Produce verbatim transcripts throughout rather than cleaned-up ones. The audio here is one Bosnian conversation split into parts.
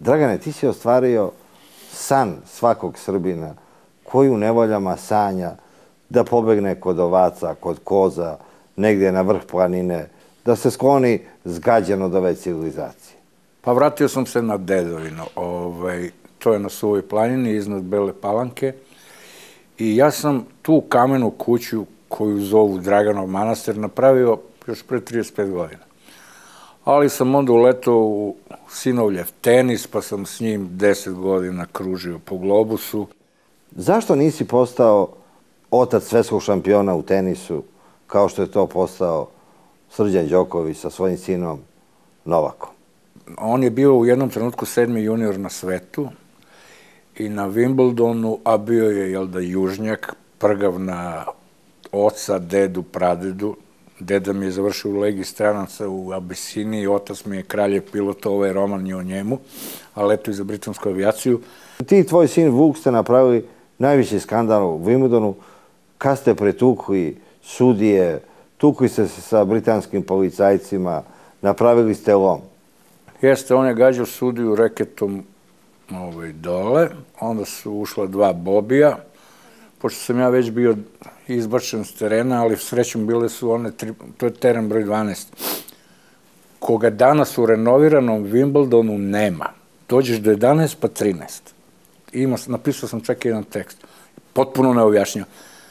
Dragane, ti si ostvario san svakog Srbina koji u nevoljama sanja da pobegne kod ovaca, kod koza, negdje na vrh planine, da se skloni zgađan od ove civilizacije. Pa vratio sam se na dedovinu. To je na Suvoj planini iznad Bele Palanke. I ja sam tu kamenu kuću koju zovu Draganov manastir napravio još pre trideset pet godina. Ali sam onda uletao u sinovljev tenis, pa sam s njim deset godina kružio po globusu. Zašto nisi postao otac svetskog šampiona u tenisu, kao što je to postao Srđan Đoković sa svojim sinom Novakom? On je bio u jednom trenutku sedmi junior na svetu i na Wimbledonu, a bio je, jel da, južnjak, prgav na oca, dedu, pradedu. Deda mi je završio u Legiji stranaca u Abisiniji, otac mi je kraljev pilota, ovaj roman je o njemu, a leto i za britansku avijaciju. Ti i tvoj sin Vuk ste napravili najveći skandal u Wimbledonu, kad ste pretukli sudije, tukli ste se sa britanskim policajcima, napravili ste lom. Jeste, on je gađao sudiju reketom dole, onda su ušla dva Bobija, pošto sam ja već bio izbačen s terena, ali srećom bile su one, to je teren broj dvanaest, koga danas u renoviranom Wimbledonu nema. Dođeš do jedanaest pa trinaest. Napisao sam čak jedan tekst, potpuno neobjašnjivo.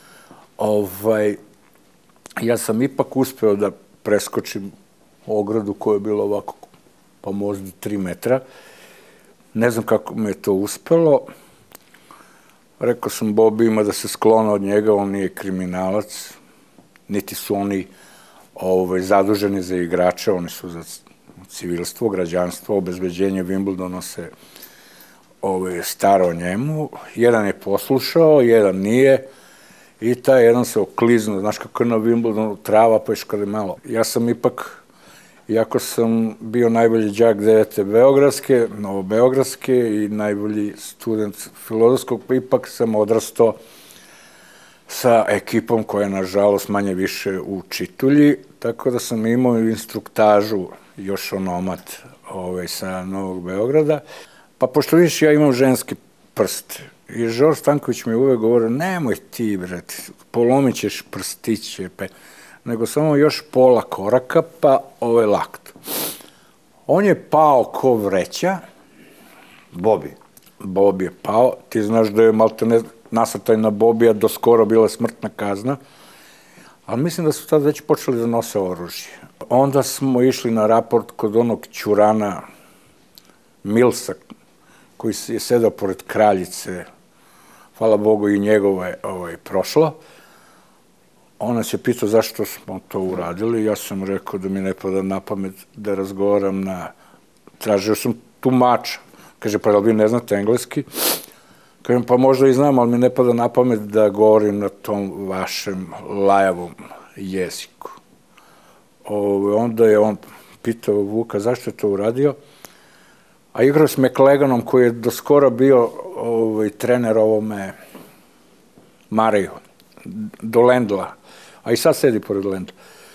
Ja sam ipak uspeo da preskočim ogradu koja je bila ovako, pa možda tri metra. Ne znam kako mi je to uspelo. Rekao sam Bobijima da se sklone od njega, on nije kriminalac, niti su oni zaduženi za igrače, oni su za civilstvo, građanstvo, obezbeđenje Wimbledona se stara o njemu. Jedan je poslušao, jedan nije i taj jedan se okliznuo. Znaš kako je na Wimbledonu trava, pa još kada je malo. Ja sam ipak, iako sam bio najbolji đak devete Beogradske, Novobeogradske i najbolji student Filozofskog, pa ipak sam odrastao sa ekipom koja je, nažalost, manje više u Čitulji, tako da sam imao instruktažu još onomat sa Novog Beograda. Pa pošto vidiš, ja imam ženski prst i Žor Stanković mi je uvek govorio, nemoj ti, brate, polomit ćeš prstiće, nego samo još pola koraka, pa ovaj lakt. On je pao ko vreća. Bobi. Bobi je pao. Ti znaš da je maltene nasrtaj na Bobija do skoro bila smrtna kazna, ali mislim da su tad već počeli da nose oružje. Onda smo išli na raport kod onog Ćurana Milsa, koji je sedao pored kraljice, hvala Bogu i njegovo je prošlo. On nas je pitao zašto smo to uradili, ja sam rekao da mi ne pada na pamet da razgovaram na... Tražio sam tumača. Kaže, pa jel vi ne znate engleski? Kažem, pa možda i znam, ali mi ne pada na pamet da govorim na tom vašem lajavom jeziku. Onda je on pitao Vuka zašto je to uradio, a igrao s McLaganom koji je do skoro bio trener ovome Mariju, do Lendla, a i sad sedi pored Lendla.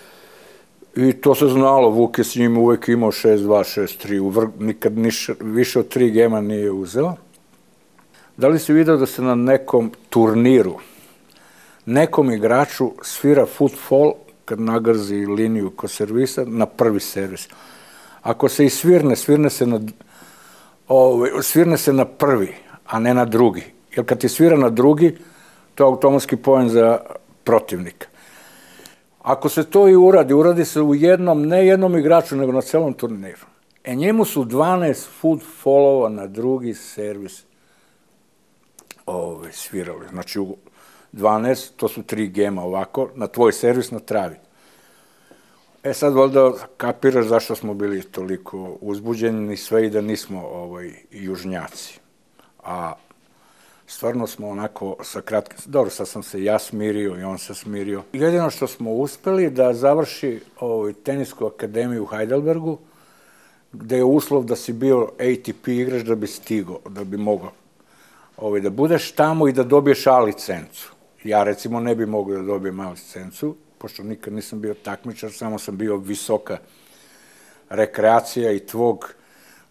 I to se znalo, Vuk je s njim uvek imao šest dva, šest tri, nikad više od tri gema nije uzeo. Da li si vidio da se na nekom turniru nekom igraču svira footfall kad nagrzi liniju ko servisa na prvi servis? Ako se i svirne, svirne se na svirne se na prvi, a ne na drugi. Jer kad ti svira na drugi, to je automatski poen za protivnika. Ako se to i uradi, uradi se u jednom, ne jednom igraču, nego na celom turniru. E njemu su dvanaest footfallova na drugi servis svirali. Znači u dvanaest, to su tri gema ovako, na tvoj servis na travi. E sad valjda kapiraš zašto smo bili toliko uzbuđeni sve i da nismo južnjaci. A stvarno smo onako sa kratkim... Dobro, sad sam se ja smirio i on se smirio. Jedino što smo uspeli da završi tenisku akademiju u Heidelbergu, gde je uslov da si bio A T P igrač da bi stigao, da bi mogao da budeš tamo i da dobiješ A licencu. Ja recimo ne bi mogao da dobijem A licencu, pošto nikad nisam bio takmičar, samo sam bio visoka rekreacija i tvog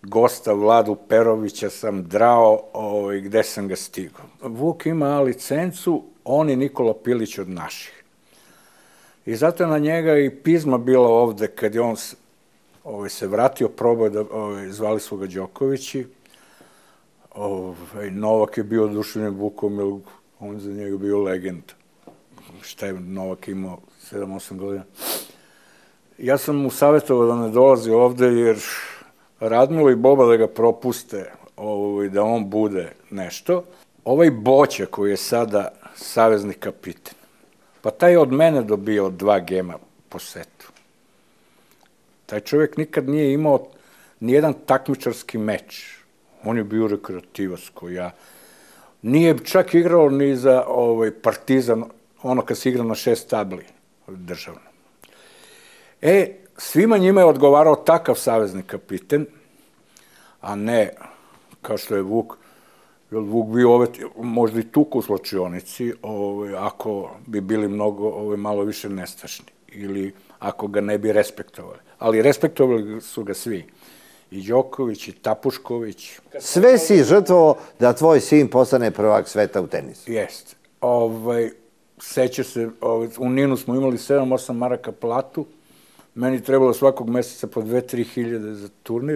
gosta Vladu Perovića sam drao ovaj, gde sam ga stigao. Vuk ima licencu, on i Nikola Pilić od naših. I zato je na njega i pisma bila ovde, kad je on ovaj, se vratio, probao da, ovaj, zvali su ga Đokovići. Ovaj, Novak je bio oduševljen Vukom, jer on za njega bio legenda. Šta je Novak imao, sedam osam godina. Ja sam mu savjetovao da ne dolazi ovde, jer Radmilo i Boba da ga propuste, ovaj, da on bude nešto. Ovaj Boća koji je sada savezni kapiten, pa taj je od mene dobio dva gema po setu. Taj čovjek nikad nije imao nijedan takmičarski meč. On je bio rekreativac koji ja... Nije čak igrao ni za ovaj, Partizan, ono kad se igra na šest tabli državno. E, svima njima je odgovarao takav savezni kapiten, a ne kao što je Vuk, jer Vuk bi ove, možda i tuku u slačionici, ovaj, ako bi bili mnogo, ovaj, malo više nestašni, ili ako ga ne bi respektovali. Ali respektovali su ga svi. I Đoković, i Tapušković. Sve si žrtvovao da tvoj sin postane prvak sveta u tenisu. Jeste. Ovaj, seća se, ovaj, u Ninu smo imali sedam osam maraka platu, meni trebalo svakog meseca po dve tri hiljade za turnir.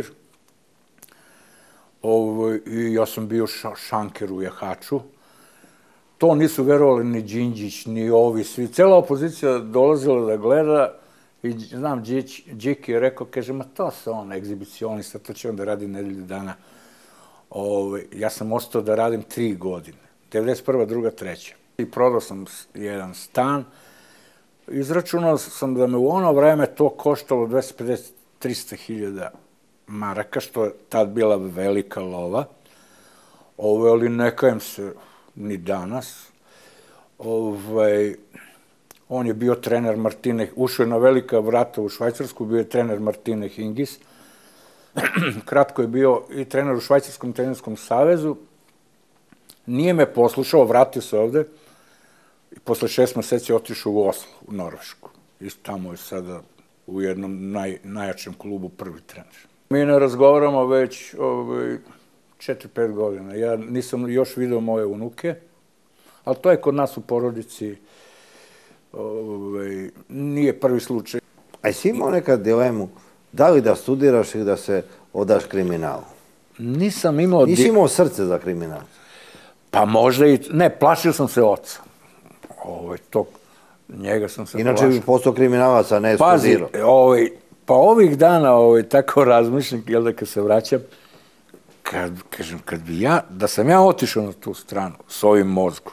Ovaj, I ja sam bio ša, šanker u jahaču. To nisu verovali ni Đinđić, ni ovi svi. Cela opozicija dolazila da gleda i znam, Điki je rekao, kaže, ma to se on egzibicionista, to će on da radi nedelju dana. Ovaj, ja sam ostao da radim tri godine. devedeset prva, druga, treća. I prodao sam jedan stan. Izračunao sam da me u ono vreme to koštalo dvesta pedeset do trista hiljada maraka, što je tad bila velika lova. Ovo, ali ne kajem se ni danas. Ovaj, on je bio trener Martine, ušao je na velika vrata u Švajcarsku, bio je trener Martine Hingis. Kratko je bio i trener u Švajcarskom teniskom savezu. Nije me poslušao, vratio se ovde i posle šest meseci otišao u Oslo, u Norvešku. I tamo je sada u jednom naj, najjačem klubu prvi trener. Mi ne razgovaramo već ovaj, četiri pet godina. Ja nisam još video moje unuke, ali to je kod nas u porodici ovaj, nije prvi slučaj. A jesi imao nekad dilemu da li da studiraš ili da se odaš kriminalu? Nisam imao... Nisi imao srce za kriminal? Pa možda i... Ne, plašio sam se oca. Ovaj, to, njega sam se Inače plašio. bi postao kriminalac, a ne studirao. Pazi, ovaj, pa ovih dana ovaj, tako razmišljam, jel da kad se vraćam, kad, kažem, kad bi ja, da sam ja otišao na tu stranu s ovim mozgom.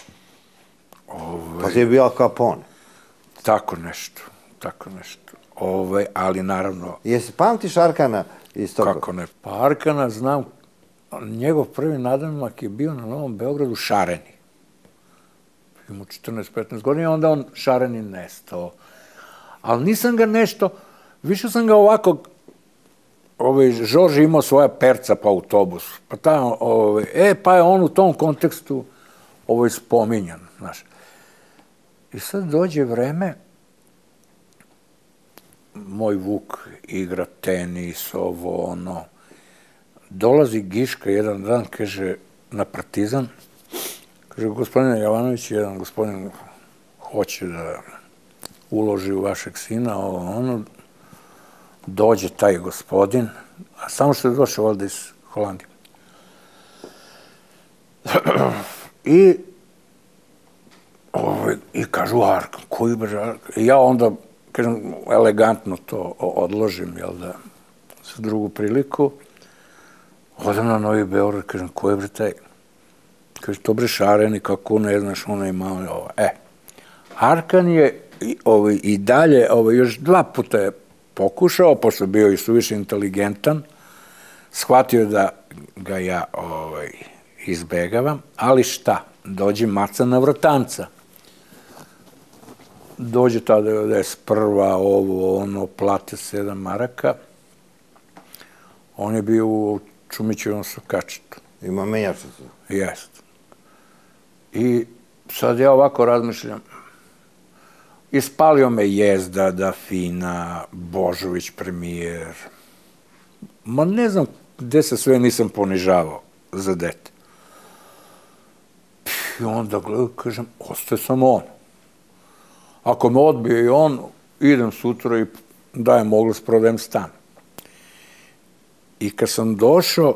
Ovaj, Pa si je bio Al Capone. Tako nešto, tako nešto. Ovaj, ali naravno... Jesi pamtiš Arkana iz toga? Kako ne? Pa Arkana znam, njegov prvi nadimak je bio na Novom Beogradu Šareni. Imao četrnaest petnaest godina i onda on Šareni nestao. Ali nisam ga nešto, više sam ga ovako, ovaj, Žorž imao svoja perca po autobusu, pa ta, ovaj, e, pa je on u tom kontekstu ovaj, spominjan, znaš. I sad dođe vreme, moj Vuk igra tenis, ovo, ono, dolazi Giška jedan dan, kaže, na Partizan, kaže, gospodine Jovanović, jedan gospodin hoće da uloži u vašeg sina, ovo, ono, dođe taj gospodin, a samo što je došao ovdje iz Holandije. I, ovaj, i kažu, Arkan, koji brže Arkan? I ja onda, kažem, elegantno to odložim, jel da, za drugu priliku, odem na Novi Beograd, kažem, ko je bre taj? Kaže, to bre Šareni, kako ne znaš, ono je malo, ovo. E, Arkan je i, ovaj, i dalje, ovaj, još dva puta je pokušao, pošto je bio i suviše inteligentan, shvatio da ga ja ovaj, izbegavam, ali šta? Dođe Maca na Vratanca. Dođe ta devedeset prva, ovo, ono, plate sedam maraka. On je bio u Čumićevom sokačetu. Ima menjačicu. Jest. I sad ja ovako razmišljam. Ispalio me Jezda, Dafina, Božović premijer. Ma ne znam gde se sve nisam ponižavao za dete. I onda gledam, kažem, ostaje samo on. Ako me odbije i on, idem sutra i dajem oglas, prodajem stan. I kad sam došao,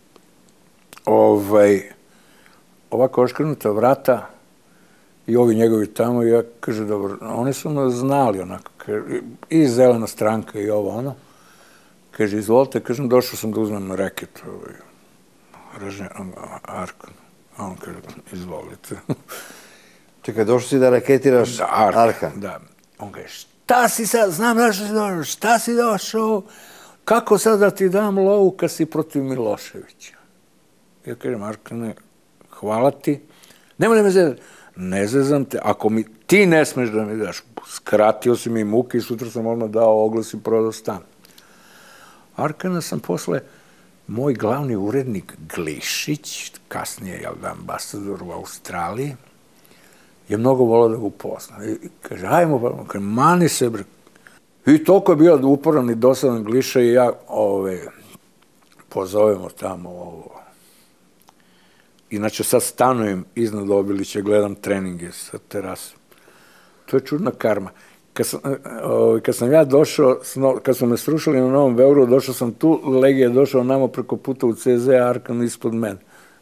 ovaj, ovako oškrnuta vrata i ovi njegovi tamo, ja kažem, dobro, oni su me znali onako, i zelena stranka i ovo ono. Kaže, izvolite, kažem, došao sam da uzmem reket, ovaj, režnje, Arkan. A on kaže, izvolite. Čekaj, došao si da raketiraš Arkan. Da. On kaže, šta si sad, znam da si došao, šta si došao, kako sad da ti dam lovu kad si protiv Miloševića? Ja kažem, Arkane, hvala ti, nemoj da me zezati. Ne zezam te, ako mi ti ne smeš da mi daš, skratio si mi muke i sutra sam odmah dao oglas i prodao stan. Arkana sam posle, moj glavni urednik Glišić, kasnije je ambasador u Australiji, je mnogo volao da ga upozna. I kaže, ajmo, kaže, mani se, bre. I toliko je bio uporan i dosadan Gliša i ja ove, pozovemo tamo ovo. Inače, sad stanujem iznad Obilića, gledam treninge sa terase. To je čudna karma. Kad sam, kad sam ja došao, kad smo me srušili na Novom Beogradu, došao sam tu, Legija je došao nama preko puta u C Z, Arkan ispod mene.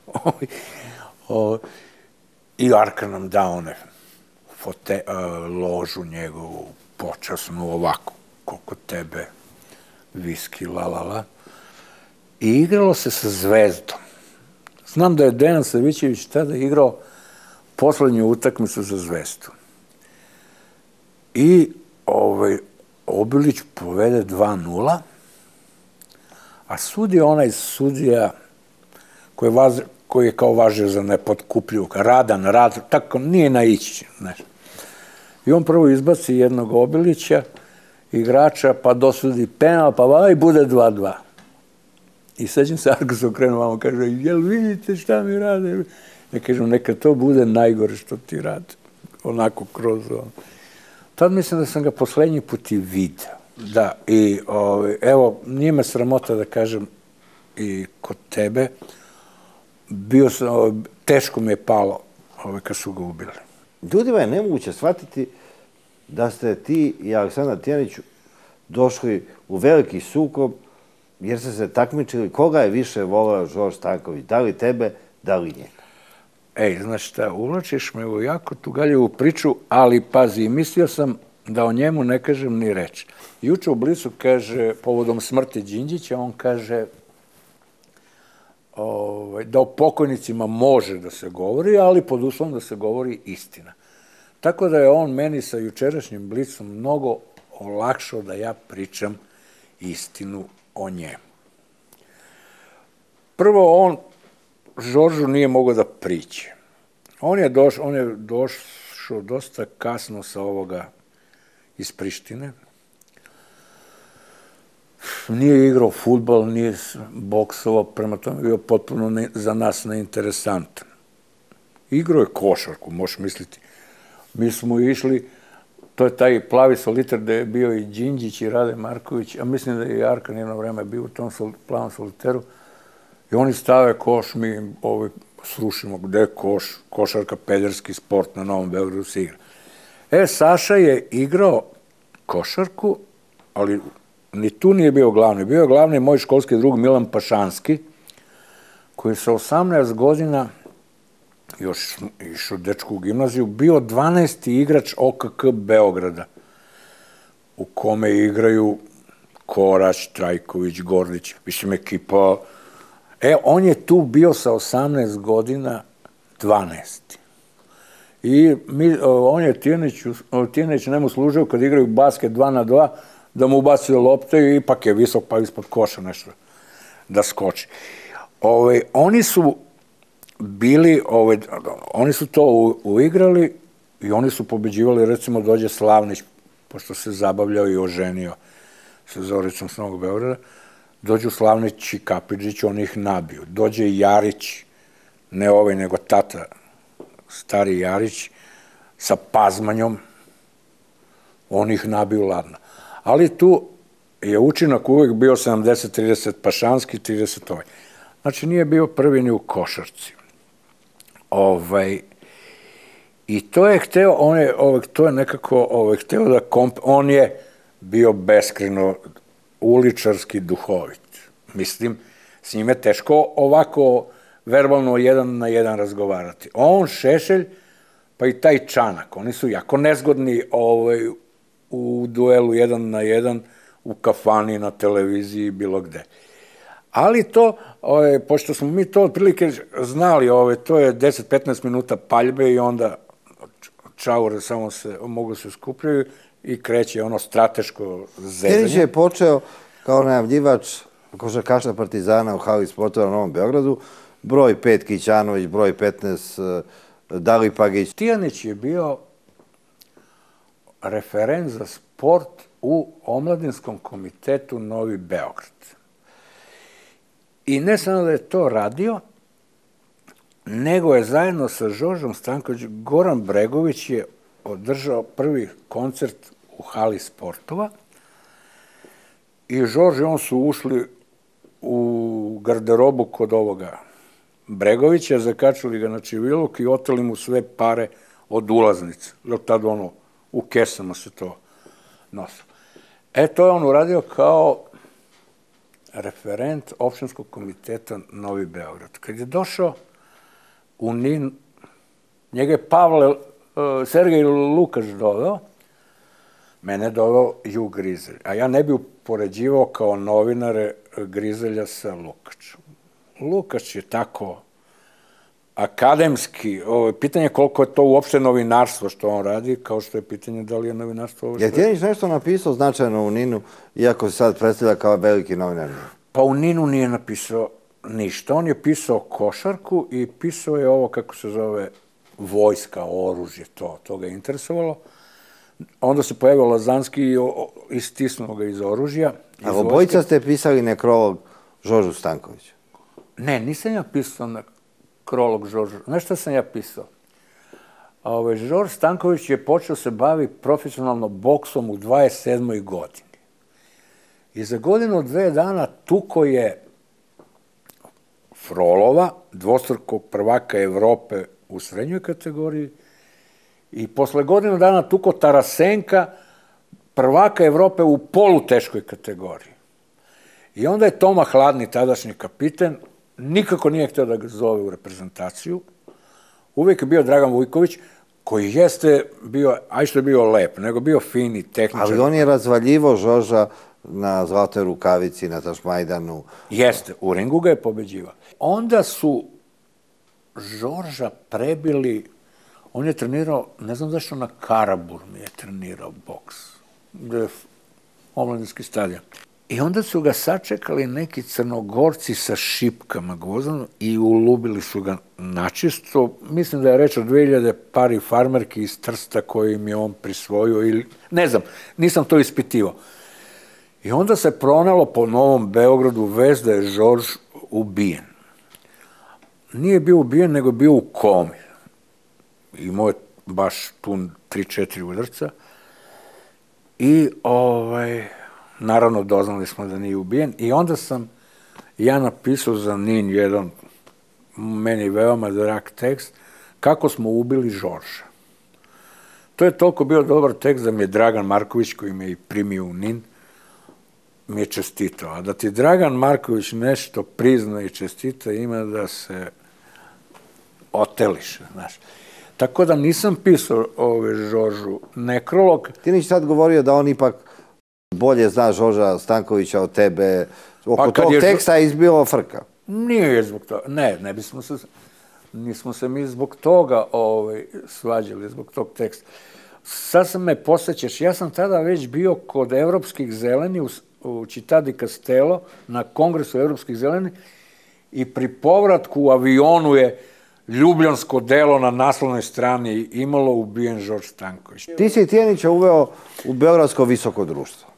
I Arkan nam dao one fote, ložu njegovu, počasnu, ovako, koliko tebe, viski, la, la, la. I igralo se sa Zvezdom. Znam da je Dejan Savićević tada igrao poslednju utakmicu za Zvezdu. I ovaj, Obilić povede dva nula, a sudija onaj sudija koji je, vaz, koji je kao važio za nepotkupljivu, radan, rad, tako nije naići. Nešto. I on prvo izbaci jednog Obilića, igrača, pa dosudi penal, pa vaj, bude dva dva. I sećam se, Arko se okrenuo vamo, kaže, jel vidite šta mi rade? Ja kažem, neka to bude najgore što ti rade. Onako kroz ono. Tad mislim da sam ga poslednji put i vidio. Da, i evo, nije me sramota da kažem i kod tebe, bio sam, teško mi je palo kad su ga ubili. Ljudima je nemoguće shvatiti da ste ti i Aleksandar Tijanić došli u veliki sukob jer ste se takmičili koga je više volao Žorž Stanković, da li tebe, da li njega. Ej, znaš šta, uvlačiš me u jako tugaljivu priču, ali pazi, mislio sam da o njemu ne kažem ni reč. Juče u Blicu kaže, povodom smrti Đinđića, on kaže da o pokojnicima može da se govori, ali pod uslovom da se govori istina. Tako da je on meni sa jučerašnjim Blicom mnogo olakšao da ja pričam istinu o njemu. Prvo, on Žoržu nije mogao da priđe. On je došao, on je došao dosta kasno sa ovoga iz Prištine. Nije igrao fudbal, nije boksovao, prema tome bio potpuno ne, za nas neinteresantan. Igrao je košarku, možeš misliti. Mi smo išli, to je taj plavi soliter gde je bio i Đinđić i Rade Marković, a mislim da je i Arkan jedno vreme bio u tom sol, plavom soliteru. I oni stave koš, mi ovaj, srušimo, gde je koš, košarka, pederski sport na Novom Beogradu se igra. E, Saša je igrao košarku, ali ni tu nije bio glavni. Bio je glavni moj školski drug Milan Pašanski, koji sa osamnaest godina, još išao dečku u gimnaziju, bio dvanaesti igrač O K K Beograda, u kome igraju Korać, Trajković, Gordić, mislim ekipa. E, on je tu bio sa osamnaest godina, dvanaesti. I mi, on je Tijanić njemu služio kad igraju basket dva na dva, da mu ubacio lopte i ipak je visok pa ispod koša nešto da skoči. Ove, oni su bili, ove, oni su to u, uigrali i oni su pobeđivali, recimo dođe Slavnić, pošto se zabavljao i oženio sa Zoricom s Novog Beograda, dođu Slavnić i Kapidžić, oni ih nabiju. Dođe Jarić, ne ovaj, nego tata, stari Jarić, sa Pazmanjom, oni ih nabiju ladno. Ali tu je učinak uvijek bio sedamdeset trideset Pašanski, trideset ovaj. Znači nije bio prvi ni u košarci. Ovaj, I to je hteo, on je, ovaj, to je nekako ovaj, hteo da komp... On je bio beskreno uličarski duhovit. Mislim, s njime teško ovako verbalno jedan na jedan razgovarati. On, Šešelj, pa i taj Čanak, oni su jako nezgodni ovaj, u duelu jedan na jedan, u kafani, na televiziji, bilo gde. Ali to, ovaj, pošto smo mi to otprilike znali, ovaj, to je deset do petnaest minuta paljbe i onda čaure samo se, mogu se skupljaju i kreće ono strateško zezanje. Tjenić je počeo kao najavljivač košarkaša Partizana u hali sportova na Novom Beogradu, broj pet Kićanović, broj petnaest Dalipagić. Tijanić je bio referent za sport u omladinskom komitetu Novi Beograd. I ne samo da je to radio, nego je zajedno sa Žoržom Stankovićem, Goran Bregović je održao prvi koncert u hali sportova i Žorž i on su ušli u garderobu kod ovoga Bregovića, zakačili ga na čiviluk i oteli mu sve pare od ulaznice. Jer tad ono, u kesama se to nosilo. E, to je on uradio kao referent opštinskog komiteta Novi Beograd. Kad je došao u Nin, njega je Pavle, Sergej Lukač doveo, mene je doveo Ju Grizelj, a ja ne bi upoređivao kao novinare Grizelja sa Lukačom. Lukač je tako akademski, pitanje je koliko je to uopšte novinarstvo što on radi, kao što je pitanje da li je novinarstvo ovo što je. Je Tjenić nešto napisao značajno u Ninu, iako se sad predstavlja kao veliki novinar? Pa u Ninu nije napisao ništa. On je pisao košarku i pisao je ovo, kako se zove, vojska, oružje, to, to ga je interesovalo. Onda se pojavio Lazanski i istisnuo ga iz oružja. A obojica ste pisali nekrolog Žoržu Stankoviću? Ne, nisam ja pisao nekrolog Žoržu. Znaš šta sam ja pisao? Žorž Stanković je počeo se bavi profesionalno boksom u dvadeset sedmoj godini. I za godinu, dve dana tuko je Frolova, dvostrukog prvaka Evrope u srednjoj kategoriji, i posle godinu dana tuko Tarasenka, prvaka Evrope u poluteškoj kategoriji. I onda je Toma Hladni, tadašnji kapiten, nikako nije htio da ga zove u reprezentaciju. Uvijek je bio Dragan Vujković, koji jeste bio, aj što je bio lep, nego bio fini tehničar. Ali on je razvaljivo Žorža na Zlatoj rukavici, na Tašmajdanu. Jeste, u ringu ga je pobeđivao. Onda su Žorža prebili, on je trenirao, ne znam zašto na Karaburmi je trenirao boks, gde je omladinski stadion. I onda su ga sačekali neki Crnogorci sa šipkama gvozdano i ulubili su ga načisto. Mislim da je reč o dve hiljade pari farmerki iz Trsta koji im je on prisvojio ili, ne znam, nisam to ispitivao. I onda se pronalo po Novom Beogradu vest da je Žorž ubijen. Nije bio ubijen, nego bio u komi. Imao je baš tu tri četiri udarca. I, ovaj, naravno, doznali smo da nije ubijen. I onda sam ja napisao za Nin jedan, meni veoma drag tekst, kako smo ubili Žorža. To je toliko bio dobar tekst da mi je Dragan Marković, koji me i primio u Nin, mi je čestitao. A da ti Dragan Marković nešto prizna i čestita, ima da se oteliše, znaš. Tako da nisam pisao ove Žoržu nekrolog. Tjenić sad govorio da on ipak bolje zna Žorža Stankovića od tebe. Oko tog teksta je izbilo frka. Nije zbog toga. Ne, ne bismo se, nismo se mi zbog toga svađali, zbog tog teksta. Sad sam me posjećaš, ja sam tada već bio kod Evropskih zeleni u Città di Castello, na kongresu Evropskih zeleni, i pri povratku u avionu je Ljubljansko delo na naslovnoj strani imalo ubijen Žorž Stanković. Ti si Tjenića uveo u Beogradsko visoko društvo.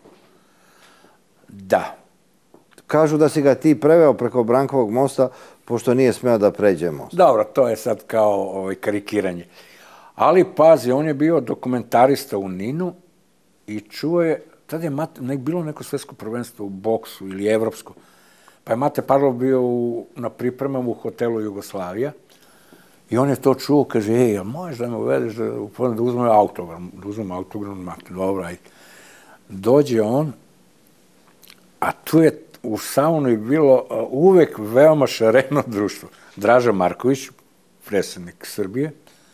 Da. Kažu da si ga ti preveo preko Brankovog mosta, pošto nije smeo da pređe most. Dobro, to je sad kao karikiranje. Ali, pazi, on je bio dokumentarista u Ninu i čuo je Tad je Mate, nek, bilo neko svetsko prvenstvo u boksu ili evropsko, pa je Mate Parlov bio u, na pripremama u hotelu Jugoslavija i on je to čuo, kaže, ej, a možeš da me uvedeš da, da uzmem autogram, da uzmem autogram, Mate, dobro, ajde. Dođe on, a tu je u sauni bilo uh, uvek veoma šareno društvo. Draža Marković, predsjednik Srbije,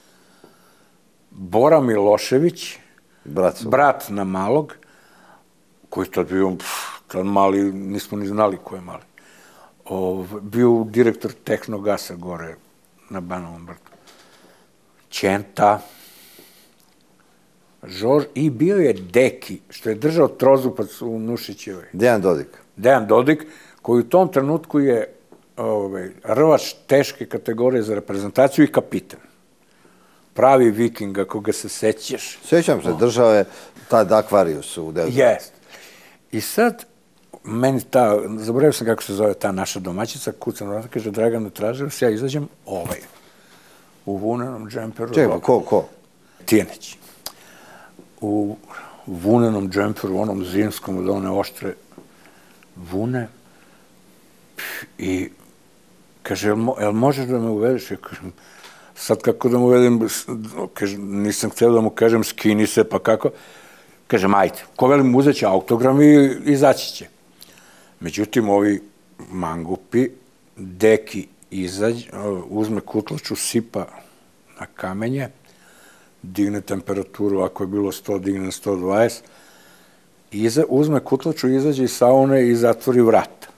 Bora Milošević, Brat, brat na malog, koji tad bio, pff, tad mali, nismo ni znali ko je mali. O, bio direktor Tehnogasa gore na Banovom brdu. Ćenta, Žorž, i bio je Deki, što je držao trozupac u Nušićevoj. Dejan Dodik. Dejan Dodik, koji u tom trenutku je ovaj, rvač teške kategorije za reprezentaciju i kapitan. Pravi viking, ako ga se sećaš. Sjećam se, držao je tad Akvarijus u Dezu. Jest. I sad, meni ta, zaboravio sam kako se zove ta naša domaćica, kucam vrata, kaže, Draganu Tražević, ja izađem ovaj, u vunenom džemperu. Čekaj, ko, ko? Tijanić. U vunenom džemperu, onom zimskom, od one oštre vune, i kaže, jel, mo, jel možeš da me uvedeš? Ja kažem, sad kako da mu uvedem, kaže, nisam htio da mu kažem, skini se, pa kako? Kažem, ajde, ko velim, uzet će autogram i izaći će. Međutim, ovi mangupi, Deki izađe, uzme kutlaču, sipa na kamenje, digne temperaturu, ako je bilo sto, digne na sto dvadeset, iza, uzme kutlaču, izađe iz saune i zatvori vrata.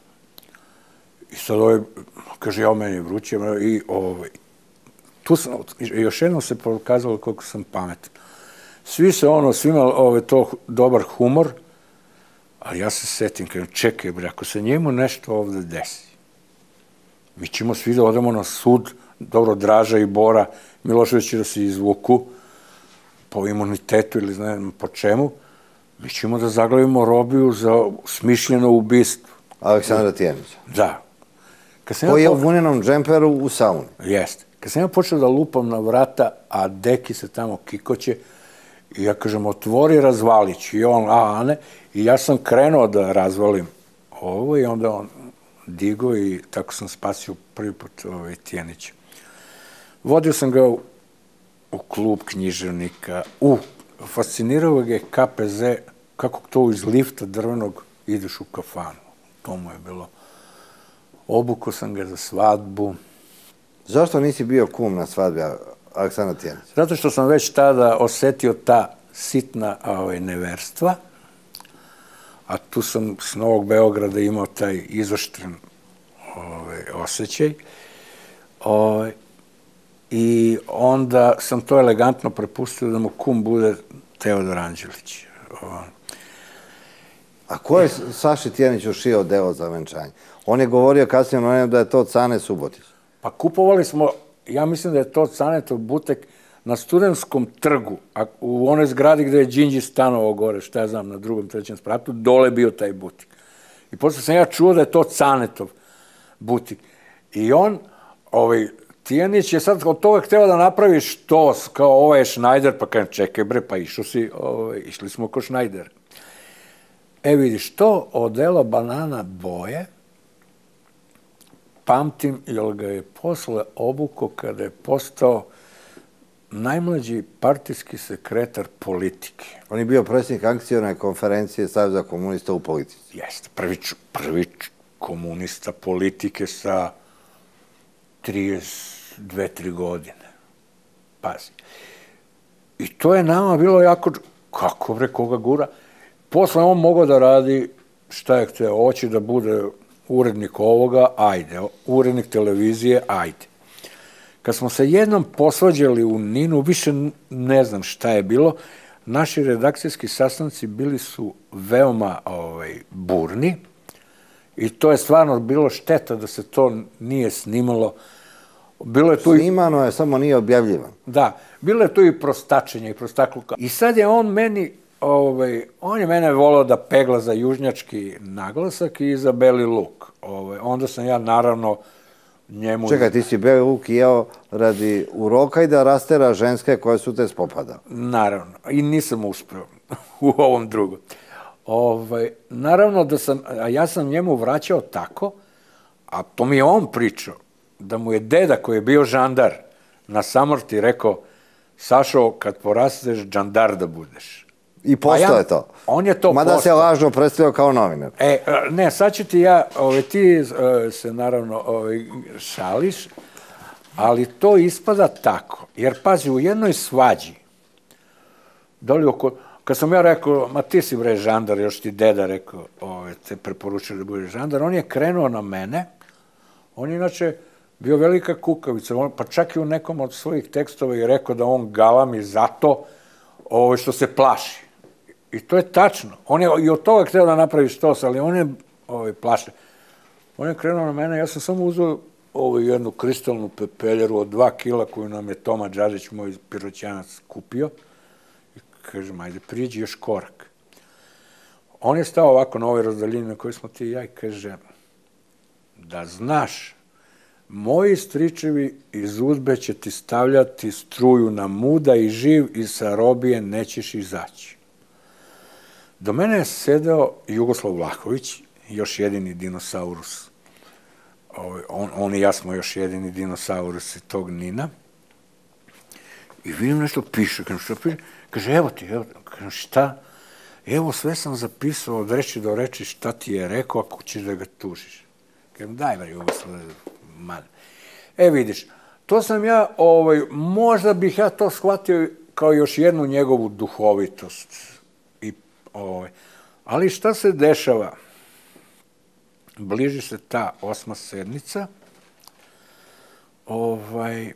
I sad ovaj, kaže, ja, meni je vruće, i ovaj, tu sam, još jednom se pokazalo koliko sam pametan. Svi se ono, svima ovaj, to dobar humor, ali ja se setim, kažem, čekaj, bre, ako se njemu nešto ovde desi, mi ćemo svi da odemo na sud, dobro, Draža i Bora Milošević da se izvuku po imunitetu ili znam po čemu, mi ćemo da zaglavimo robiju za smišljeno ubistvo. Aleksandra Tijanića. Da. Koji je u vunenom džemperu u sauni. Jeste. Kad sam ja počeo da lupam na vrata, a Deki se tamo kikoće, i ja kažem, otvori, razvalić. I on, a, a ne. I ja sam krenuo da razvalim ovo i onda on digo i tako sam spasio prvi put ovaj, Tijanića. Vodio sam ga u, u klub književnika, u, fascinirao ga je K P Z, kako to iz lifta drvenog ideš u kafanu. To mu je bilo. Obukao sam ga za svadbu. Zašto nisi bio kum na svadbi Aleksandra Tijanića? Zato što sam već tada osetio ta sitna ovaj, neverstva, a tu sam s Novog Beograda imao taj izoštren ovaj, osjećaj. Ovaj, I onda sam to elegantno prepustio da mu kum bude Teodor Anđelić. Ovaj. A ko je Saši Tijaniću šio deo za venčanje? On je govorio kasnije na da je to Cane Subotić. Pa kupovali smo, ja mislim da je to Canetov butek na Studentskom trgu, a u onoj zgradi gde je Đinđi stanovao gore, šta ja znam, na drugom, trećem spratu, dole bio taj butik. I posle sam ja čuo da je to Canetov butik. I on, ovaj, Tijanić je sad od toga hteo da napravi štos, kao ovaj je Šnajder, pa kažem, čekaj bre, pa išao si, ovaj, išli smo ko Šnajder. E vidiš, to odelo banana boje, pamtim, jer ga je posle obuko kada je postao najmlađi partijski sekretar politike. On je bio predsjednik akcione konferencije Saveza komunista u politici. Jeste, prvi, prvi komunista politike sa trideset dve tri godine. Pazi. I to je nama bilo jako... Kako bre, koga gura? Posle on mogao da radi šta je hteo, hoće da bude urednik ovoga, ajde, urednik televizije, ajde. Kad smo se jednom posvađali u Ninu, više ne znam šta je bilo, naši redakcijski sastanci bili su veoma ovaj, burni i to je stvarno bilo šteta da se to nije snimalo. Bilo je tu Snimano je, samo nije objavljivan. Da, bilo je tu i prostačenja i prostakluka. I sad je on meni, ovaj, on je mene volao da pegla za južnjački naglasak i za beli luk. Ovaj, onda sam ja naravno njemu... Čekaj, ti si beli luk jeo radi uroka i da rastera ženske koje su te spopadao. Naravno, i nisam uspeo u ovom drugom. Ovaj, naravno da sam, a ja sam njemu vraćao tako, a to mi je on pričao, da mu je deda koji je bio žandar na samrti rekao, Sašo, kad porasteš, žandar da budeš. I postao je to. On je to Mada postao. se lažno predstavio kao novinar. E, ne, sad ću ti ja, ove, ti se naravno ove, šališ, ali to ispada tako. Jer, pazi, u jednoj svađi, doli oko, kad sam ja rekao, ma ti si bre žandar, još ti deda rekao, ove, te preporučio da budeš žandar, on je krenuo na mene, on je inače bio velika kukavica, on, pa čak i u nekom od svojih tekstova je rekao da on galami zato ove, što se plaši. I to je tačno. On je i od toga hteo da napravi štos, ali on je ovaj, plaše. On je krenuo na mene, ja sam samo uzeo ovaj, jednu kristalnu pepeljeru od dva kila koju nam je Toma Đažić, moj piroćanac, kupio. I kažem, ajde, priđi još korak. On je stao ovako na ovoj razdaljini na kojoj smo ti i ja i kaže, da znaš, moji stričevi iz Udbe će ti stavljati struju na muda i živ i sa robije nećeš izaći. Do mene je sedeo Jugoslav Vlahović, još jedini dinosaurus. On, on i ja smo još jedini dinosaurusi tog Nina. I vidim nešto piše. Kažem, šta piše? Kaže, evo ti, evo. Kažem, šta? Evo, sve sam zapisao od reči do reči šta ti je rekao ako ćeš da ga tužiš. Kažem, daj, bre, Jugoslav, man. E, vidiš, to sam ja, ovaj, možda bih ja to shvatio kao još jednu njegovu duhovitost. Ovaj. Ali šta se dešava? Bliži se ta osma sednica. Ovaj,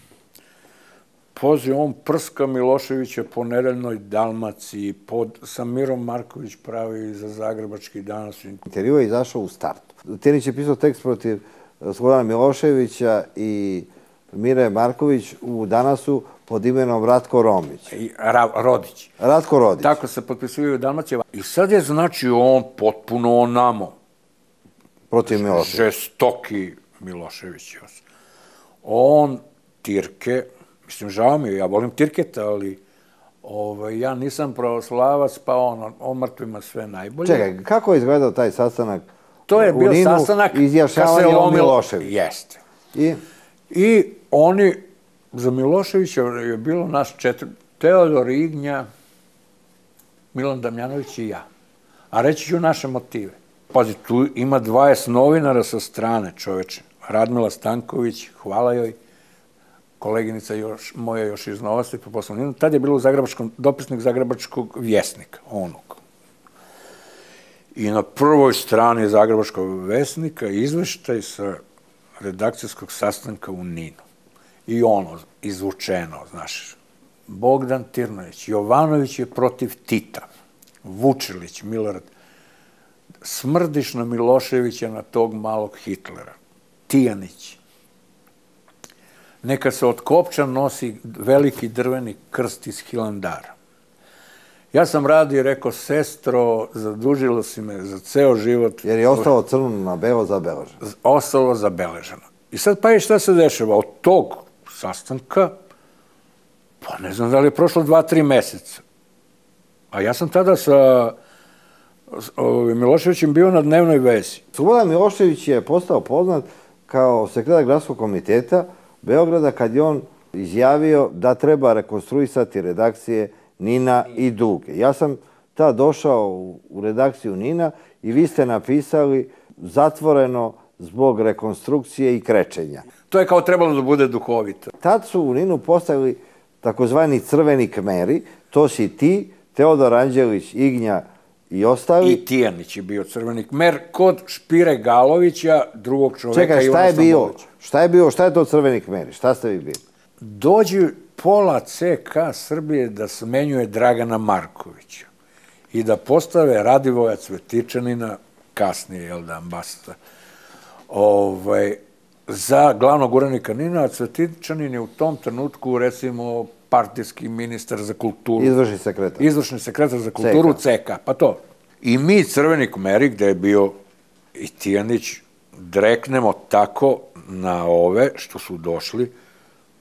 pozi, on prska Miloševića po nedeljnoj Dalmaciji, pod, sa Mirom Marković pravi za Zagrebački danas. Intervju je izašao u startu. Tjenić je pisao tekst protiv Slobodana Miloševića i Mire Marković u Danasu pod imenom Ratko Romić. I, Ra, Rodić. Ratko Rodić. Tako se potpisuju u Dalmaciji. I sad je znači on potpuno onamo. Protiv Miloševića. Žestoki Milošević. On Tirke, mislim, žao mi je, ja volim Tirketa, ali ovaj, ja nisam pravoslavac, pa on, on mrtvima sve najbolje. Čekaj, kako je izgledao taj sastanak? To je bio u Ninu, sastanak izjašnjavanja o Miloševiću. Jeste. I? I oni, za Miloševića je bilo nas četiri, Teodor Ignja, Milan Damjanović i ja. A reći ću naše motive. Pazi, tu ima dvadeset novinara sa strane, čoveče. Radmila Stanković, hvala joj, koleginica još, moja još iz Novosti, po poslovninu. Tad je bilo u Zagrebačkom, dopisnik Zagrebačkog vjesnika, onog. I na prvoj strani Zagrebačkog vesnika izveštaj sa redakcijskog sastanka u Ninu. I ono, izvučeno, znaš, Bogdan Tirnović, Jovanović je protiv Tita, Vučilić, Milorad, smrdiš na Miloševića, na tog malog Hitlera, Tijanić. Neka se od kopča nosi veliki drveni krst iz Hilandara. Ja sam radio i rekao, sestro, zadužilo si me za ceo život. Jer je ostalo crno na belo zabeleženo. Ostalo zabeleženo. I sad pa i šta se dešava? Od tog sastanka, pa ne znam da li je prošlo dva, tri meseca. A ja sam tada sa Miloševićem bio na dnevnoj vezi. Slobodan Milošević je postao poznat kao sekretar gradskog komiteta Beograda kad je on izjavio da treba rekonstruisati redakcije Nina i Duge. Ja sam tada došao u redakciju Nina i vi ste napisali zatvoreno zbog rekonstrukcije i krečenja. To je kao trebalo da bude duhovito. Tad su u Ninu postavili takozvani crveni kmeri, to si ti, Teodor Anđelić, Ignja i ostali. I Tijanić je bio crveni kmer kod Špire Galovića, drugog čoveka. Čekaj, šta je bio? Šta je bio? Šta je to crveni kmeri? Šta ste vi bili? Dođu pola ce ka Srbije da smenjuje Dragana Markovića i da postave Radivoja Cvetičanina, kasnije, jel da, ambasador, ovaj, za glavnog urednika Nina, a Cvetičanin je u tom trenutku, recimo, partijski ministar za kulturu. Izvršni sekretar. Izvršni sekretar za kulturu ce ka, pa to. I mi, crveni kmeri, gde je bio i Tijanić, dreknemo tako na ove što su došli,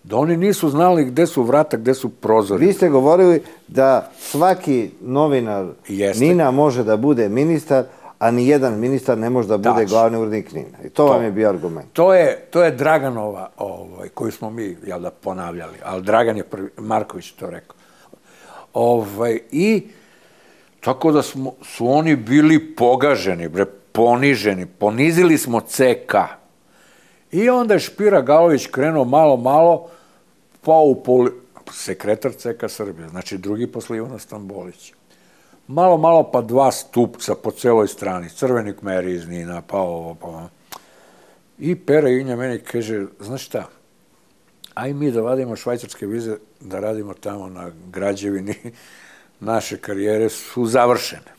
da oni nisu znali gde su vrata, gde su prozori. Vi ste govorili da svaki novinar NIN-a može da bude ministar, a ni jedan ministar ne može da bude glavni urednik NIN-a. I to vam je bio argument. To je, to je Draganova, ovaj, koju smo mi, jel da, ponavljali, ali Dragan je prvi, Marković to rekao. Ovaj, I tako da smo, su oni bili pogaženi, bre, poniženi, ponizili smo C K. I onda je Špira Galović krenuo malo, malo, pao u poli... sekretar C K Srbije, znači drugi posle Ivana Stambolića. Malo, malo pa dva stupca po celoj strani, crveni kmeri iz Nina, pa ovo, pa ovo. I Pera Inja meni kaže, znaš šta, aj mi da vadimo švajcarske vize, da radimo tamo na građevini, naše karijere su završene.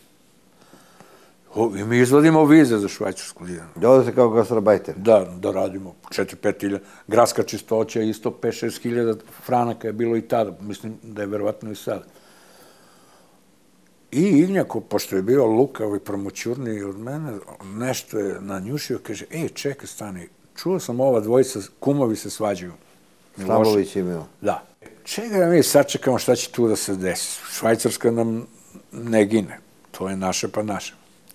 I mi izvadimo vize za švajcarsku vizu. Da se kao gastrobajter. Da, da radimo četiri pet hiljada. Gradska čistoća isto pet šest hiljada franaka je bilo i tada. Mislim da je verovatno i sada. I Ignjako, pošto je bio lukav i promoćurniji od mene, nešto je nanjušio, kaže, ej, čekaj, stani, čuo sam ova dvojica, kumovi se svađaju. Stambolić i Milo. Da. Čega mi sačekamo šta će tu da se desi? Švajcarska nam ne gine. To je naše pa naše.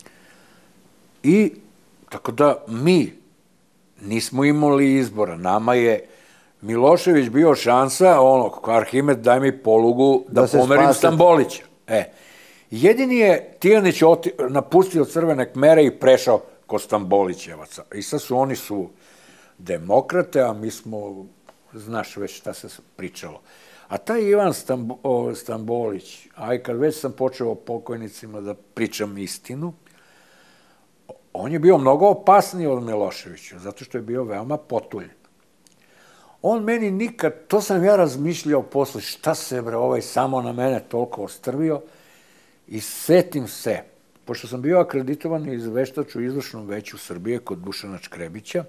I tako da mi nismo imali izbora. Nama je Milošević bio šansa, ono, kako Arhimed, daj mi polugu da pomerim Stambolića. E, jedini je Tijanić napustio Crvene Kmere i prešao kod Stambolićevaca. I sad su, oni su demokrate, a mi smo, znaš već šta se pričalo. A taj Ivan Stambolić, aj kad već sam počeo o pokojnicima da pričam istinu, on je bio mnogo opasniji od Miloševića, zato što je bio veoma potuljen. On meni nikad, to sam ja razmišljao posle, šta se, bre, ovaj samo na mene toliko ostrvio, i setim se, pošto sam bio akreditovan izveštač u izvršnom veću Srbije kod Dušana Škrebića,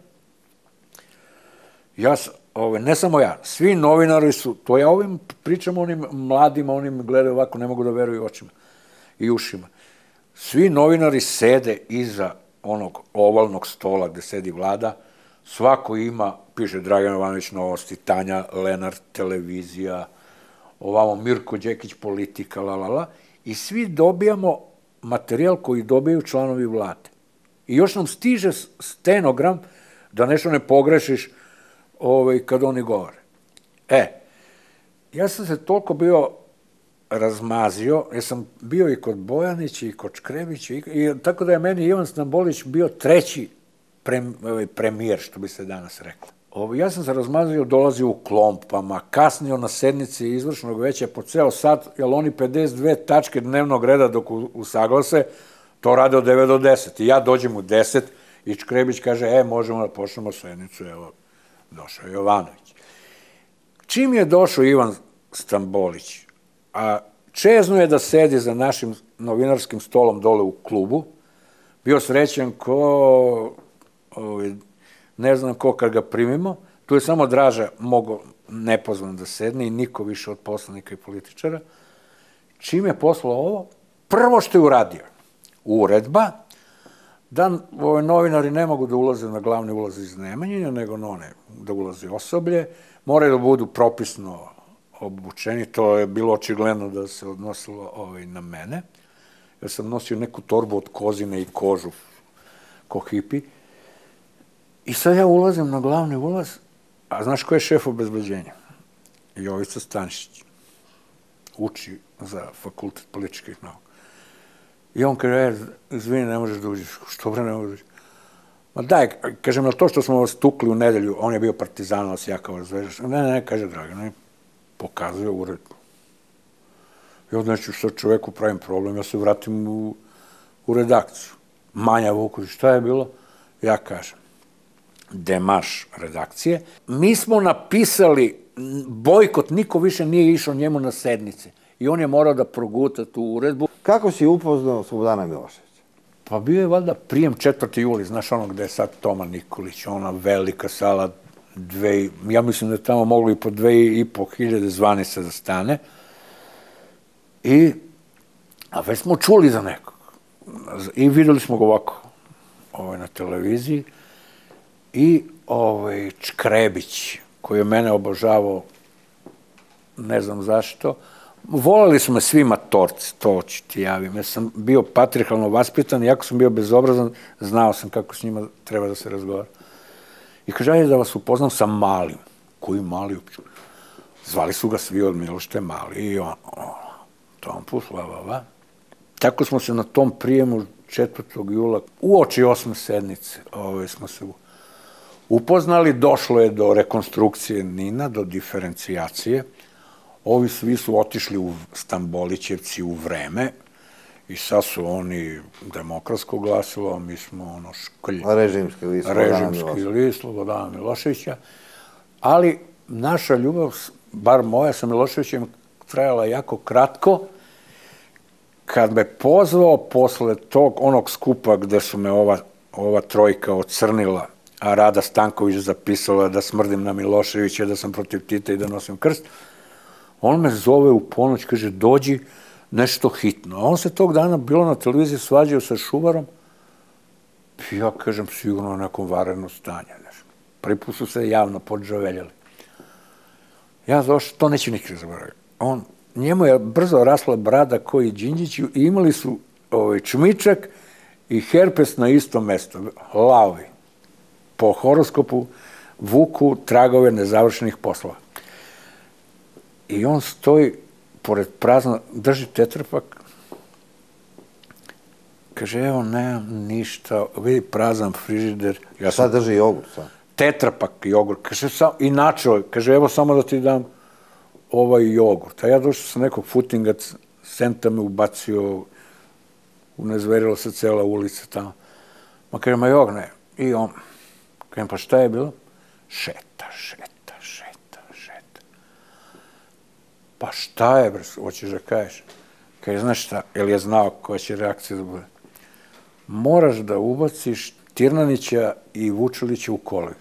ja, ne samo ja, svi novinari su, to ja ovim pričam onim mladima, onim gledaju ovako, ne mogu da veruju očima i ušima. Svi novinari sede iza onog ovalnog stola gde sedi vlada, svako ima, piše Dragan Jovanović Novosti, Tanja Lenart televizija, ovamo Mirko Đekić politika, lalala, i svi dobijamo materijal koji dobijaju članovi vlade. I još nam stiže stenogram da nešto ne pogrešiš kad oni govore. E, ja sam se toliko bio razmazio, jer sam bio i kod Bojanića i kod Škrebića, i tako da je meni Ivan Stambolić bio treći premijer, što bi se danas reklo. Ja sam se razmazio, dolazio u klompama, kasnio na sednici izvršnog veća po ceo sat, jer oni pedeset dve tačke dnevnog reda dok usaglase, to rade od devet do deset. I ja dođem u deset i Škrebić kaže, e, možemo da počnemo sednicu, evo, došao je Jovanović. Čim je došao Ivan Stambolić, a čezno je da sedi za našim novinarskim stolom dole u klubu, bio srećan ko, ne znam ko kad ga primimo, tu je samo Draža mogao nepozvan da sedne i niko više od poslanika i političara. Čim je poslao ovo, prvo što je uradio, uredba, da novinari ne mogu da ulaze na glavni ulaz iz Nemanjina, nego na one da ulaze osoblje, moraju da budu propisno obučeni, to je bilo očigledno da se odnosilo na mene, jer sam nosio neku torbu od kozine i kožu, ko hipi, i sad ja ulazim na glavni ulaz, a znaš ko je šef obezbeđenja? Jovica Stanišić, uči za fakultet političkih nauka. I on kaže, e, izvini, ne možeš da uđeš. Što bre ne možeš da uđeš? Ma daj, kažem, na to što smo vas tukli u nedelju, on je bio partizanovac, ja kao razvežaš. Ne, ne, ne, kaže Dragan, ne, pokazuje uredbu. I onda neću što čoveku pravim problem, ja se vratim u, u redakciju. Manja Vuković, šta je bilo? Ja kažem, demarš redakcije. Mi smo napisali bojkot, niko više nije išao njemu na sednice. I on je morao da proguta tu uredbu. Kako si upoznao Slobodana Miloševića? Pa bio je valjda prijem četvrti juli, znaš ono gde je sad Toma Nikolić, ona velika sala, dve, ja mislim da je tamo moglo i po dve i po hiljade zvanica da stane. I, a već smo čuli za nekog. I videli smo ga ovako, ovaj, na televiziji. I ovaj, Škrebić, koji je mene obožavao, ne znam zašto. Volali su me svi matorci, to ću ti javim. Ja sam bio patrijarhalno vaspitan, iako sam bio bezobrazan, znao sam kako s njima treba da se razgovara. I kaže, ajde da vas upoznam sa Malim. Koji Mali? Zvali su ga svi od Milošte Mali i on, Tompus, va, va, va. Tako smo se na tom prijemu četvrtog jula, uoči osme sednice, ove, smo se upoznali, došlo je do rekonstrukcije Nina, do diferencijacije. Ovi svi su otišli u Stambolićevci u vreme i sad su oni demokratsko glasilo, a mi smo ono šklj... Režimski list Slobodana Miloševića. Režimski list Slobodana Miloševića. Ali naša ljubav, bar moja sa Miloševićem, trajala jako kratko. Kad me pozvao posle tog onog skupa gde su me ova, ova trojka ocrnila, a Rada Stanković zapisala da smrdim na Miloševića, da sam protiv Tita i da nosim krst, on me zove u ponoć, kaže, dođi, nešto hitno. A on se tog dana bilo na televiziji svađao sa Šuvarom i ja kažem sigurno o nekom varenom stanju. Prvi put su se javno podžaveljali. Ja došao, to neću nikad zaboraviti. On, njemu je brzo rasla brada koji Đinđiću i imali su ovaj, čmičak i herpes na istom mestu. Lavi. Po horoskopu vuku tragove nezavršenih poslova. I on stoji pored prazna, drži tetrapak, kaže, evo, nemam ništa, vidi prazan frižider. Ja sad drži jogurt, sad? Tetrapak jogurt, kaže, i načeo, kaže, evo samo da ti dam ovaj jogurt. A ja došao sam nekog footinga, Senta me ubacio, unezverila se cela ulica tamo. Ma kaže, ma jog, ne. I on, kaže, pa šta je bilo? Šeta, šeta, šeta, šeta. Pa šta je, bre, hoćeš da kažeš? Kaže, znaš šta, jer je znao koja će reakcija da bude. Moraš da ubaciš Tirnanića i Vučilića u kolegiju.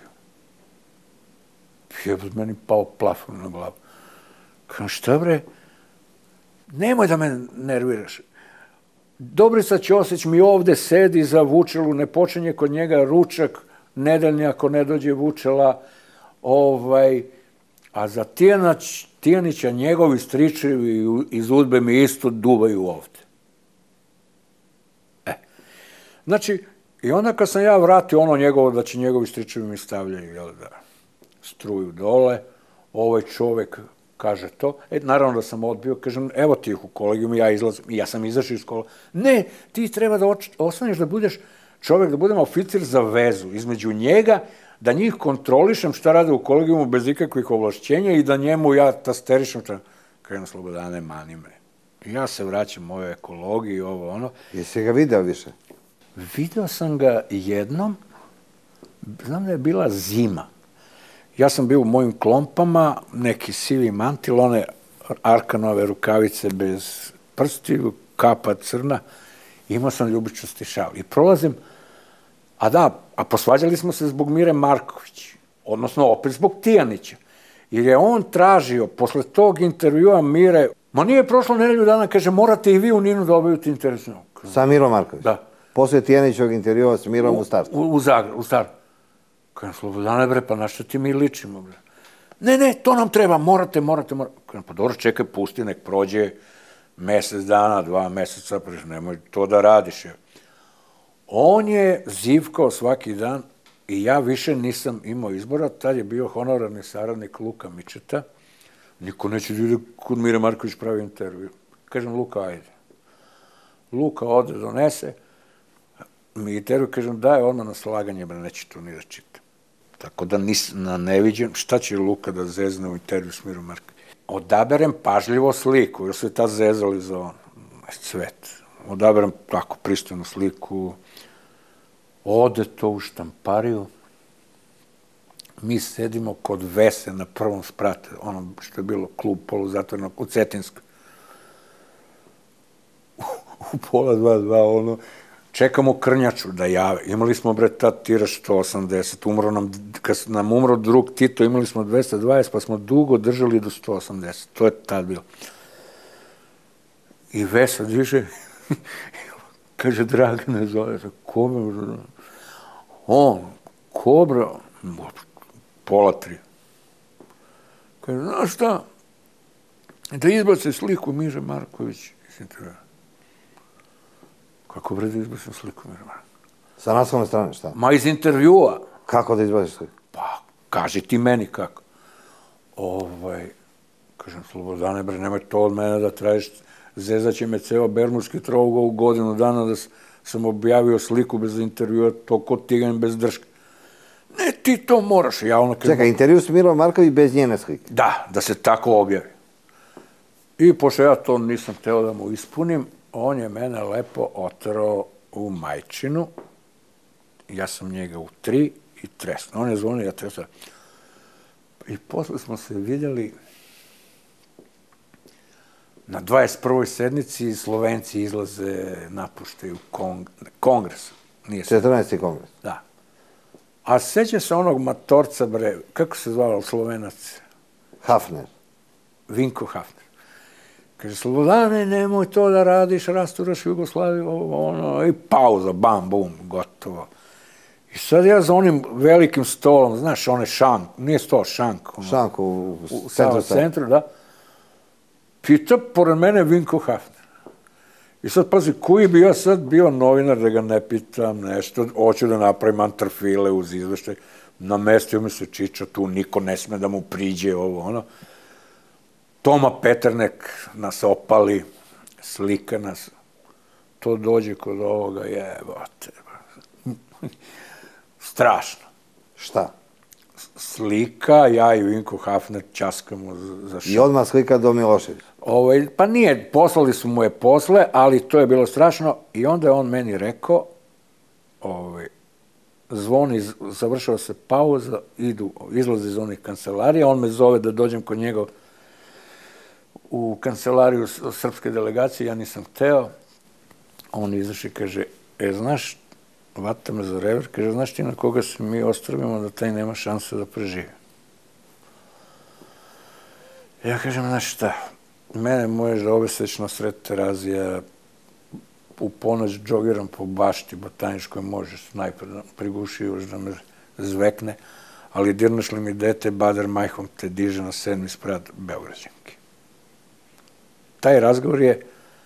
Je meni pao plafon na glavu. Kažem, šta bre? Nemoj da me nerviraš. Dobrica Ćosić mi ovde sedi za Vučelu, ne počinje kod njega ručak, nedeljni ako ne dođe Vučela, ovaj, a za Tijanić, Tijanića njegovi stričevi iz Udbe mi isto duvaju ovde. E, znači, i onda kad sam ja vratio ono njegovo, da će njegovi stričevi mi stavljaju, jel da, struju dole, ovaj čovek kaže to, e, naravno da sam odbio, kažem, evo ti ih u kolegijum, ja izlazim, i ja sam izašao iz kola. Ne, ti treba da ostaneš da budeš čovek, da budem oficir za vezu između njega, da njih kontrolišem šta rade u kolegijumu bez ikakvih ovlašćenja i da njemu ja tasterišem šta... Kažem, Slobodane, mani me. Ja se vraćam ovoj ekologiji, ovo, ono. Jesi ga video više? Video sam ga jednom, znam da je bila zima. Ja sam bio u mojim klompama, neki sivi mantil, one Arkanove rukavice bez prstiju, kapa crna, imao sam ljubičasti šal. I prolazim, a da, a posvađali smo se zbog Mire Marković, odnosno opet zbog Tijanića. Jer je on tražio, posle tog intervjua Mire, ma nije prošlo nedelju dana, kaže, morate i vi u Ninu da obavite intervju. Sa Mirom Marković? Da. Posle Tijanićevog intervjua s Mirom u startu? U Zagrebu, u startu. Kažem, Slobodane, bre, pa na što ti mi ličimo, bre? Ne, ne, to nam treba, morate, morate, morate. Kažem, pa dobro, čekaj, pusti, nek prođe mesec dana, dva meseca, preš, nemoj to da radiš. On je zivkao svaki dan i ja više nisam imao izbora, tad je bio honorarni saradnik Luka Mičeta, niko neće da ide kod Mire Marković pravi intervju. Kažem, Luka, ajde. Luka ode, donese, mi intervju, kažem, daj odmah na slaganje, bre, neće to ni da čitam. Tako da na neviđen, šta će Luka da zezne u intervju s Mirom Marković? Odaberem pažljivo sliku, jer su je tad zezali za on, cvet. Odaberem tako pristojnu sliku, ode to u štampariju, mi sedimo kod Vese na prvom spratu, ono što je bilo klub poluzatvornog u Cetinskoj. U pola dva, dva, ono, čekamo Krnjaču da jave. Imali smo, bre, tad tiraž sto osamdeset. Umro nam, kad nam umro drug Tito, imali smo dvesta dvadeset, pa smo dugo držali do sto osamdeset. To je tad bilo. I Vesa diže, kaže, Dragane, zove se, kome? On, kobra, pola tri. Kaže, znaš šta, da izbace sliku Miže Marković iz intervjua. Kako bre da izbacim sliku Miže Marković? Sa naslovne strane, šta? Ma iz intervjua. Kako da izbaciš sliku? Pa, kaži ti meni kako. Ovaj, kažem, Slobodane, bre, nemoj to od mene da tražiš, zezaće me ceo Bermudski trougao u godinu dana da sam objavio sliku bez intervjua, to kod tiganj bez drške. Ne, ti to moraš. Ja ono... Čekaj, intervju s Mirom Marković bez njene slike? Da, da se tako objavi. I pošto ja to nisam hteo da mu ispunim, on je mene lepo oterao u majčinu. Ja sam njega u tri i tresno. On je zvonio, ja tresno. I posle smo se vidjeli na dvadeset prvoj sednici, Slovenci izlaze, napuštaju kongres. četrnaesti kongres. Da. A seća se onog matorca, bre, kako se zvao Slovenac? Hafner. Vinko Hafner. Kaže, Slobodane, nemoj to da radiš, rasturaš Jugoslaviju, ono, i pauza, bam, bum, gotovo. I sad ja za onim velikim stolom, znaš, one šank, nije stol, šank. Šank u centru, da. Pita pored mene Vinko Hafner. I sad, pazi, koji bi ja sad bio novinar da ga ne pitam nešto, hoću da napravim antrafile uz izveštaj, namestio mi se Čiča tu, niko ne sme da mu priđe ovo, ono. Toma Peternek nas opali, slika nas, to dođe kod ovoga, jebote. Strašno. Šta? Slika, ja i Vinko Hafner časkamo za šak. I odmah slika do Miloševića? Pa nije, poslali su mu je posle, ali to je bilo strašno i onda je on meni rekao, zvoni, završava se pauza, izlaze iz onih kancelarija, on me zove da dođem kod njega u kancelariju srpske delegacije, ja nisam hteo, on izaši i kaže, e, znaš, vata me za rever, kaže, znaš ti na koga se mi ostravimo da taj nema šanse da preživi. Ja kažem, znaš šta, mene možeš da obesečno sred Terazija, u ponoć džogiram po bašti botaničkoj, možeš najpred priguši još da me zvekne, ali dirneš li mi dete, Bader Majhom te diže na sedmi sprat Beograđanki. Taj razgovor je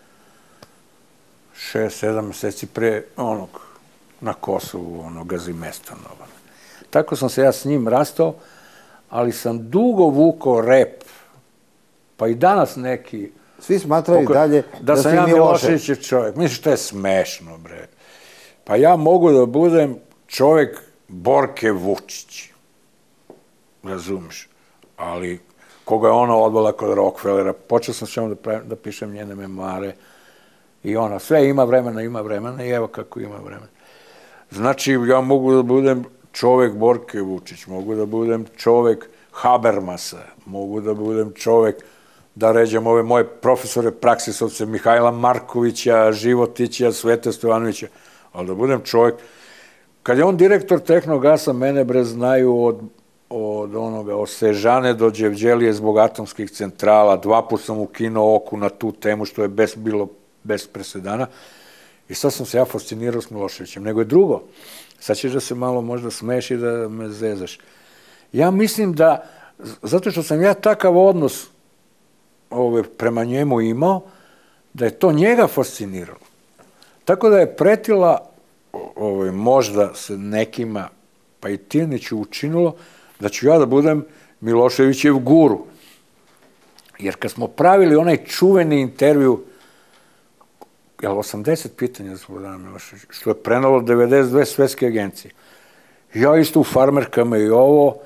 šest, sedam meseci pre onog na Kosovu, onog Gazimesta. Tako sam se ja s njim rastao, ali sam dugo vukao rep, pa i danas neki... Svi smatraju dalje da sam ja Miloševićev čovjek. Misliš, to je smešno, bre. Pa ja mogu da budem čovjek Borke Vučić. Razumiš? Ali koga je ona odvala kod Rockefellera, počeo sam s njom da pišem njene memoare i ona, sve ima vremena, ima vremena i evo kako ima vremena. Znači, ja mogu da budem čovjek Borke Vučić, mogu da budem čovjek Habermasa, mogu da budem čovjek, da ređem ove moje profesore praksisovce, Mihajla Markovića, Životića, Sveta Stojanovića, ali da budem čovjek. Kad je on direktor Tehnogasa, mene bre znaju od od onoga, od Sežane do Đevđelije zbog atomskih centrala, dva put sam ukinuo oku na tu temu, što je bilo bez presedana, i sad sam se ja fascinirao s Miloševićem. Nego je drugo, sad ćeš da se malo možda smeš i da me zezaš. Ja mislim da, zato što sam ja takav odnos prema njemu imao, da je to njega fasciniralo. Tako da je pretila, možda se nekima, pa i Tijaniću učinilo, da ću ja da budem Miloševićev guru. Jer kad smo pravili onaj čuveni intervju, jel, osamdeset pitanja za Slobodana Miloševića, što je prenalo devedeset dve svetske agencije. Ja isto u Farmerkama i ovo,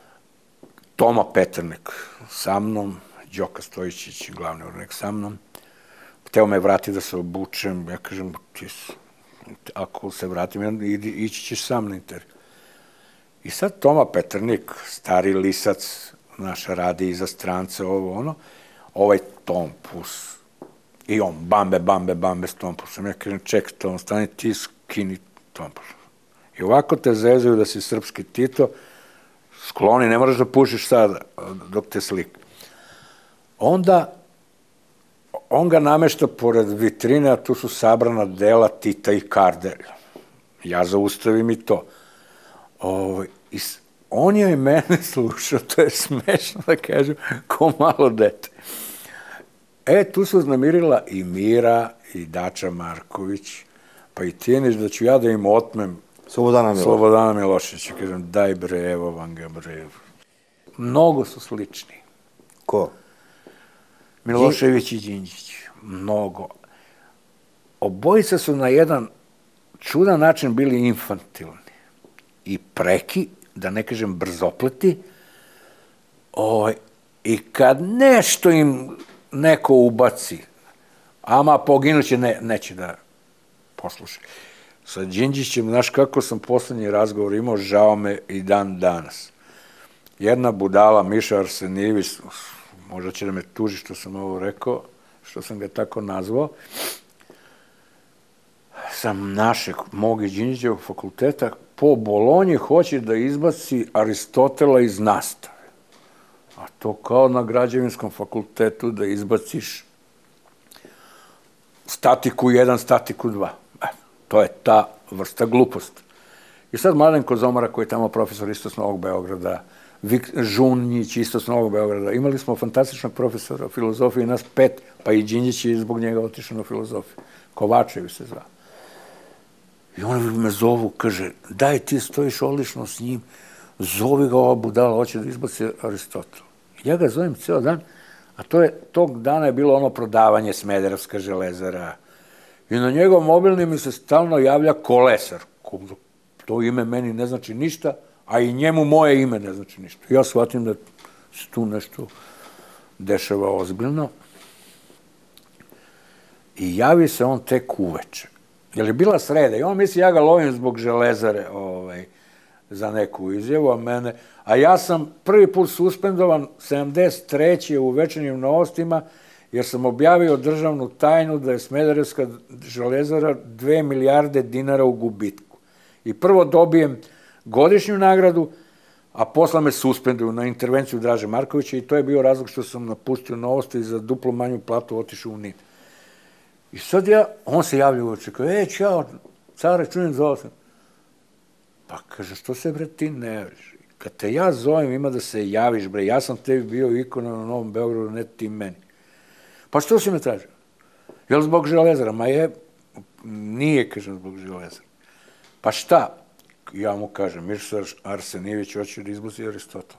Toma Peternek sa mnom, Đoka Stojičić, glavni urednik sa mnom, hteo me vrati da se obučem, ja kažem, ako se vratim, ići ćeš sam na intervju. I sad Toma Peternik, stari lisac, naš, radi iza strance, ovo ono, ovaj Tompus, i on, bambe, bambe, bambe s Tompusom. Ja kažem, čekaj, Tom, stani ti, skini Tompus. I ovako te zezaju da si srpski Tito, skloni, ne moraš da pušiš sada, dok te slika. Onda, on ga namešta pored vitrine, a tu su sabrana dela Tita i Kardelja. Ja zaustavim i to. on je i mene slušao, to je smešno da kažem, ko malo dete. E, tu se uznamirila i Mira, i Dača Marković, pa i Tijenić, da ću ja da im otmem Slobodana Miloševića. Slobodana Miloševića, kažem, daj bre, evo vam ga bre. Mnogo su slični. Ko? Milošević i Đinđić. Mnogo. Obojica su na jedan čudan način bili infantilni i preki, da ne kažem brzopleti, i kad nešto im neko ubaci, ama poginuće, neće da posluša. Sa Đinđićem, znaš kako sam poslednji razgovor imao, žao me i dan danas. Jedna budala, Miša Arsenijević, možda će da me tuži što sam ovo rekao, što sam ga tako nazvao, sam našeg, mog i Đinđićevog fakulteta, po Bolonji hoće da izbaci Aristotela iz nastave. A to kao na građevinskom fakultetu da izbaciš statiku jedan, statiku dva. To je ta vrsta gluposti. I sad Mladen Kozomara, koji je tamo profesor isto s Novog Beograda, Žunjić isto s Novog Beograda, imali smo fantastičnog profesora filozofije, nas pet, pa i Đinđić je zbog njega otišao na filozofiju. Kovačević se zvao. I oni me zovu, kaže, daj ti stojiš odlično s njim, zovi ga ova budala, hoće da izbaci Aristotel. Ja ga zovem ceo dan, a to je, tog dana je bilo ono prodavanje Smederevska železara. I na njegov mobilni mi se stalno javlja Kolesar. To ime meni ne znači ništa, a i njemu moje ime ne znači ništa. Ja shvatim da se tu nešto dešava ozbiljno. I javi se on tek uveče. Jer je bila sreda i on misli ja ga lovim zbog železare za neku izjavu, a mene... A ja sam prvi put suspendovan sedamdeset treće u Večernjim novostima, jer sam objavio državnu tajnu da je Smederevska železara dve milijarde dinara u gubitku. I prvo dobijem godišnju nagradu, a posle me suspenduju na intervenciju Draže Markovića i to je bio razlog što sam napustio Novosti i za duplo manju platu otišao u Nin. I sad ja, on se javlja uveče, kaže, e, čao, care, čujem, zove sam. Pa kaže, što se, bre, ti ne javiš? Kad te ja zovem, ima da se javiš, bre, ja sam tebi bio ikona na Novom Beogradu, ne ti meni. Pa što si me tražio? Jel zbog železara? Ma je, nije, kažem, zbog železara. Pa šta? Ja mu kažem, Miša Arsenijević hoće da izbaci Aristotel.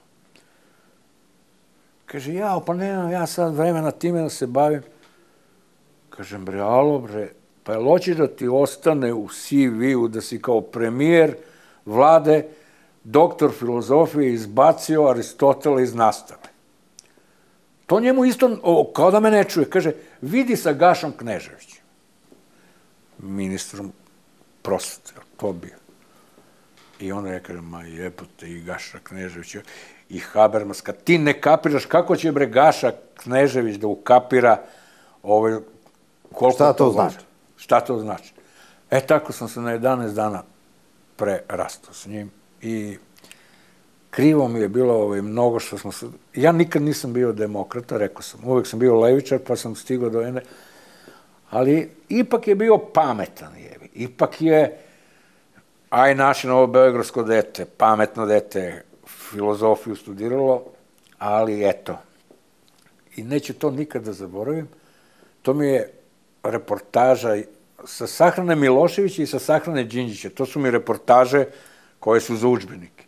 Kaže, jao, pa nemam ja sad vremena time da se bavim. Kažem, bre, alo, bre, pa jel hoćeš da ti ostane u C V-u da si kao premijer vlade, doktor filozofije izbacio Aristotela iz nastave? To njemu isto, kao da me ne čuje, kaže, vidi sa Gašom Kneževićem, ministrom prosvete, to bio. I onda je, kaže, ma jebote, i Gaša Knežević, i Habermas, kad ti ne kapiraš, kako će, bre, Gaša Knežević da ukapira ovaj... Šta to znači? Šta to znači? E, tako sam se na jedanaest dana prerastao s njim i krivo mi je bilo mnogo što smo se... Ja nikad nisam bio demokrata, rekao sam, uvek sam bio levičar, pa sam stigao do ene, ali ipak je bio pametan, ipak je, aj naše novobeogradsko dete, pametno dete, filozofiju studiralo, ali eto, i neću to nikad da zaboravim, to mi je reportaža sa sahrane Miloševića i sa sahrane Đinđića. To su mi reportaže koje su za udžbenike.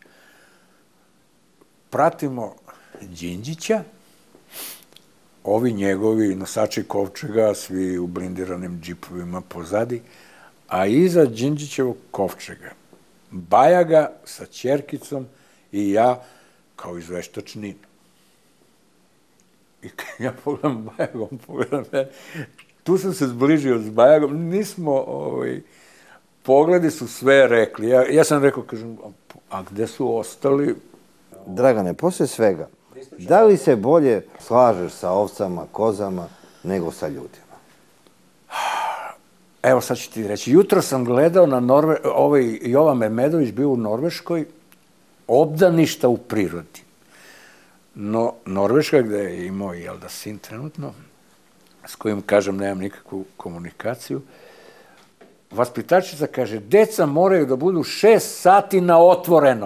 Pratimo Đinđića, ovi njegovi nosači kovčega, svi u blindiranim džipovima pozadi, a iza Đinđićevog kovčega Bajaga sa ćerkicom i ja kao izveštač Nin. I kad ja pogledam Bajaga, on pogledam mene, tu sam se zbližio s Bajagom, nismo, pogledi su sve rekli. Ja sam rekao, kažem, a gde su ostali? Dragane, posle svega, da li se bolje slažeš sa ovcama, kozama, nego sa ljudima? Evo, sad ću ti reći. Jutro sam gledao na ovaj Jovan Memedović bio u Norveškoj, obdaništa u prirodi. No, Norveška, gde je imao i Jelda sin trenutno, s kojim, kažem, nemam nikakvu komunikaciju, vaspitačica kaže, deca moraju da budu šest sati na otvorenom.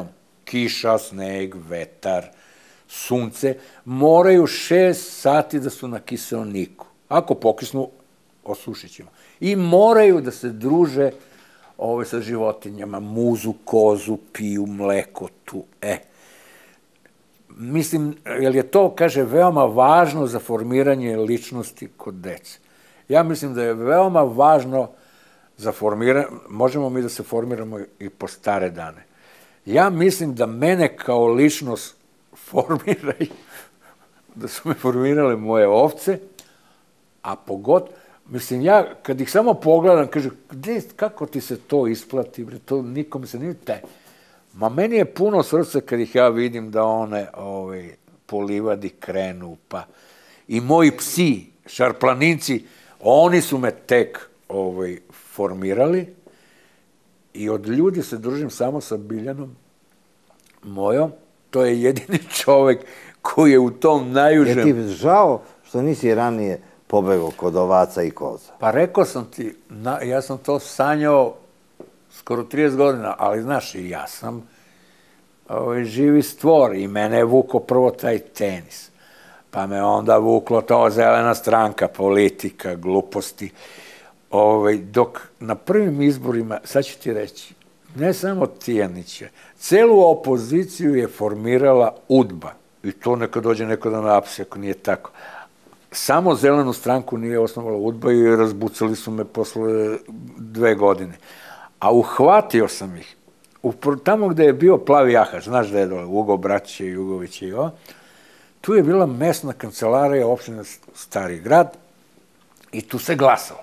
kiša, sneg, vetar, sunce, moraju šest sati da su na kiseoniku. Ako pokisnu, osušit ćemo. I moraju da se druže ove, sa životinjama, muzu, kozu, piju, mleko tu, e. Mislim, jer je to, kaže, veoma važno za formiranje ličnosti kod dece. Ja mislim da je veoma važno za formiranje, možemo mi da se formiramo i po stare dane. Ja mislim da mene kao ličnost formiraju, da su me formirale moje ovce, a pogod, mislim, ja kad ih samo pogledam, kažem, gde, kako ti se to isplati, to nikom se nije te. Ma meni je puno srce kad ih ja vidim da one ovaj, po livadi krenu, pa i moji psi, šarplaninci, oni su me tek ovaj, formirali i od ljudi se družim samo sa Biljanom mojom. To je jedini čovek koji je u tom najužem... Je ti žao što nisi ranije pobegao kod ovaca i koza? Pa rekao sam ti, na, ja sam to sanjao skoro trideset godina, ali znaš, i ja sam ovaj, živi stvor i mene je vuko prvo taj tenis, pa me onda vuklo to zelena stranka, politika, gluposti. Ovaj, dok na prvim izborima, sad ću ti reći, ne samo Tijanića, celu opoziciju je formirala UDBA. I to neka dođe neko da me apse, ako nije tako. Samo zelenu stranku nije osnovala UDBA i razbucali su me posle dve godine. A uhvatio sam ih. Tamo gde je bio Plavi jahač, znaš da je dole, Ugo Braće, Jugović i ovo, tu je bila mesna kancelarija opštine Stari grad i tu se glasalo.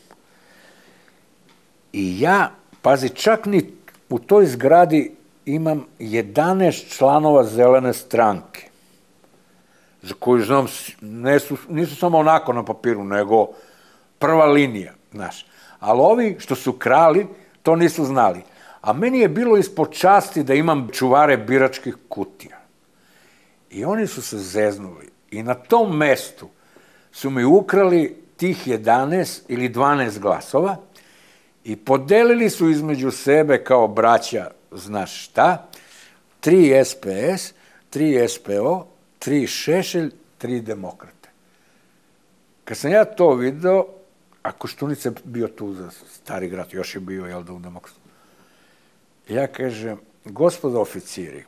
I ja, pazi, čak ni u toj zgradi imam jedanaest članova zelene stranke, za koju znam, nisu samo onako na papiru, nego prva linija, znaš. Ali ovi što su krali, to nisu znali. A meni je bilo ispod časti da imam čuvare biračkih kutija. I oni su se zeznuli. I na tom mestu su mi ukrali tih jedanaest ili dvanaest glasova i podelili su između sebe kao braća, znaš šta, tri S P S, tri S P O, tri Šešelj, tri Demokrate. Kad sam ja to video, a Koštunica je bio tu za Stari grad, još je bio, jel da, u Demokratu. Ja kažem, gospodo oficiri,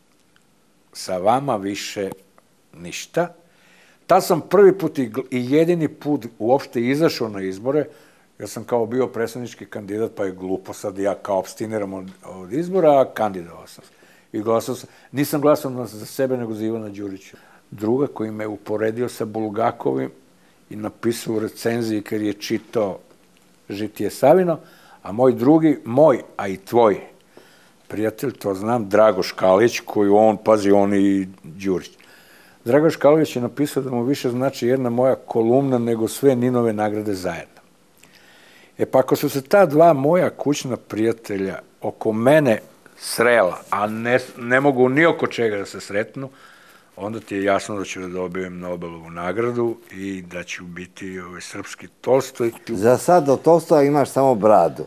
sa vama više ništa. Ta sam prvi put i jedini put uopšte izašao na izbore, ja sam kao bio predsjednički kandidat, pa je glupo sad ja kao abstiniram od, od izbora, a kandidovao sam se. I glasao sam, nisam glasao za sebe, nego za Ivana Đurića. Druga koji me uporedio sa Bulgakovim i napisao u recenziji kad je čitao Žitije Savino, a moj drugi, moj, a i tvoj prijatelj, to znam, Dragoš Kalić, koji on, pazi, on i Đurić. Dragoš Kalić je napisao da mu više znači jedna moja kolumna nego sve Ninove nagrade zajedno. E pa ako su se ta dva moja kućna prijatelja oko mene srela, a ne, ne mogu ni oko čega da se sretnu, onda ti je jasno da ću da dobijem Nobelovu nagradu i da ću biti ovaj, srpski Tolstoj. Za sad do Tolstoja imaš samo bradu.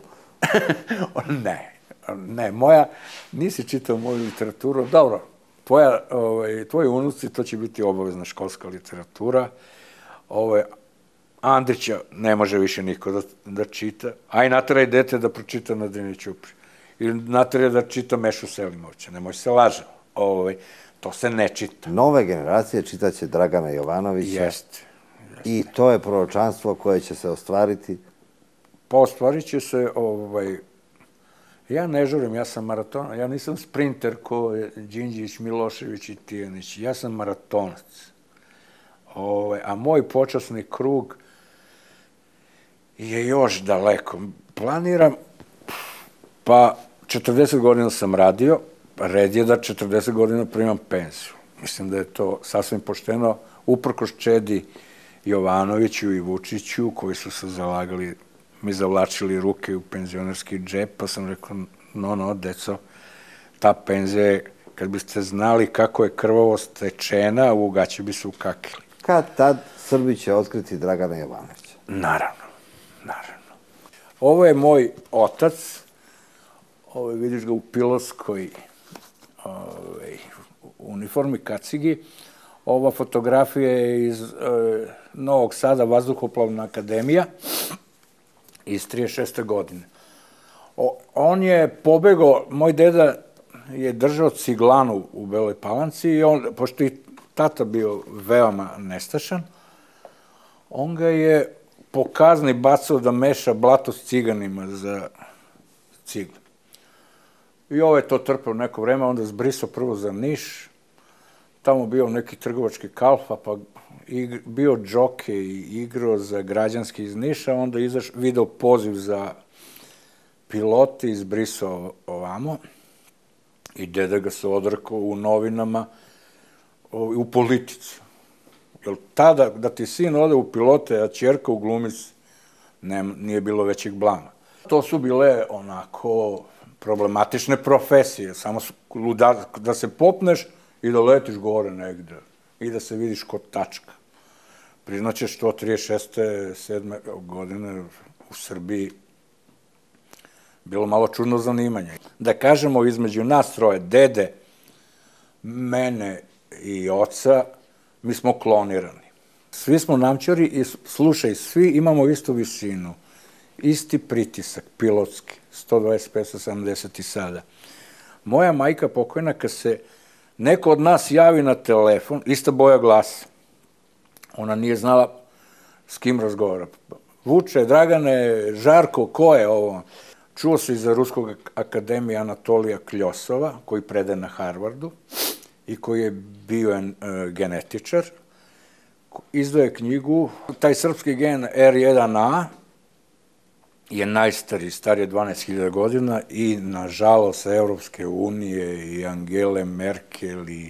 Ne, ne, moja, nisi čitao moju literaturu, dobro, tvoja, ovaj, tvoji unuci, to će biti obavezna školska literatura, ovaj, Andrića ne može više niko da, da čita, a i nateraj dete da pročita na Drini Ćupri. Ili nateraj da čita Mešu Selimovića, nemoj se lažemo. Ovaj, to se ne čita. Nove generacije čitaće Dragana Jovanovića. Jeste. I to je proročanstvo koje će se ostvariti? Pa ostvarit će se, ovaj, ja ne žurim, ja sam maratonac, ja nisam sprinter ko je Đinđić, Milošević i Tijanić, ja sam maratonac. Ovaj, a moj počasni krug je još daleko. Planiram, pa četrdeset godina sam radio, red je da četrdeset godina primam penziju. Mislim da je to sasvim pošteno, uprkos Čedi Jovanoviću i Vučiću, koji su se zalagali, mi zavlačili ruke u penzionerski džep, pa sam rekao, no, no, deco, ta penzija je, kad biste znali kako je krvavo stečena, u gaće bi se ukakili. Kad tad Srbi će otkriti Dragana Jovanovića? Naravno, naravno. Ovo je moj otac, ovo vidiš ga u Pilotskoj ovaj, uniformi, kacigi. Ova fotografija je iz e, Novog Sada, Vazduhoplovna akademija, iz trideset šeste godine. O, on je pobegao, moj deda je držao ciglanu u Beloj Palanci i on, pošto je tata bio veoma nestašan, on ga je po kazni bacao da meša blato s ciganima za cigle. I ovo je to trpeo neko vreme, onda zbrisao prvo za Niš, tamo bio neki trgovački kalfa, pa bio džoke i igrao za građanski iz Niša, onda izaš, video poziv za pilote, izbrisao ovamo i deda ga se odrekao u novinama, u politici. Jer tada, da ti sin ode u pilote, a ćerka u glumici, nije bilo većeg blama. To su bile onako problematične profesije, samo da se popneš i da letiš gore negde i da se vidiš kod tačka. Priznaćeš to trideset šeste sedme godine u Srbiji bilo malo čudno zanimanje. Da kažemo, između nas troje, dede, mene i oca, mi smo klonirani. Svi smo namćari i slušaj, svi imamo istu visinu, isti pritisak, pilotski, sto dvadeset pet sto sedamdeset i sada. Moja majka pokojna, kad se neko od nas javi na telefon, ista boja glasa, ona nije znala s kim razgovara. Vuče, Dragane, Žarko, ko je ovo? Čuo se iza Ruskog akademija Anatolija Kljosova, koji predaje na Harvardu i koji je bio genetičar. Izdao je knjigu, taj srpski gen er jedan a je najstariji, star je dvanaest hiljada godina i, nažalost, Evropske unije i Angele Merkel i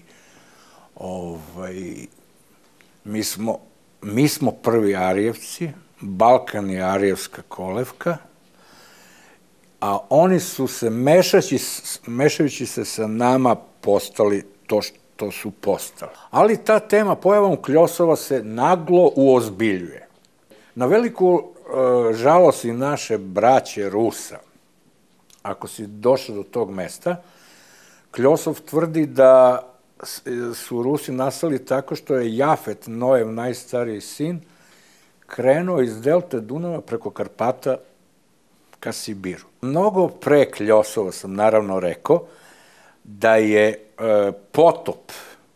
mi smo, mi smo prvi Arijevci, Balkan je Arijevska kolevka, a oni su se, mešajući se sa nama, postali to što su postali. Ali ta tema pojavom Kljosova se naglo uozbiljuje. Na veliku žalost i naše braće Rusa, ako si došao do tog mesta, Kljosov tvrdi da su Rusi nastali tako što je Jafet, Noev najstariji sin, krenuo iz delte Dunava preko Karpata ka Sibiru. Mnogo pre Kljosova sam naravno rekao da je potop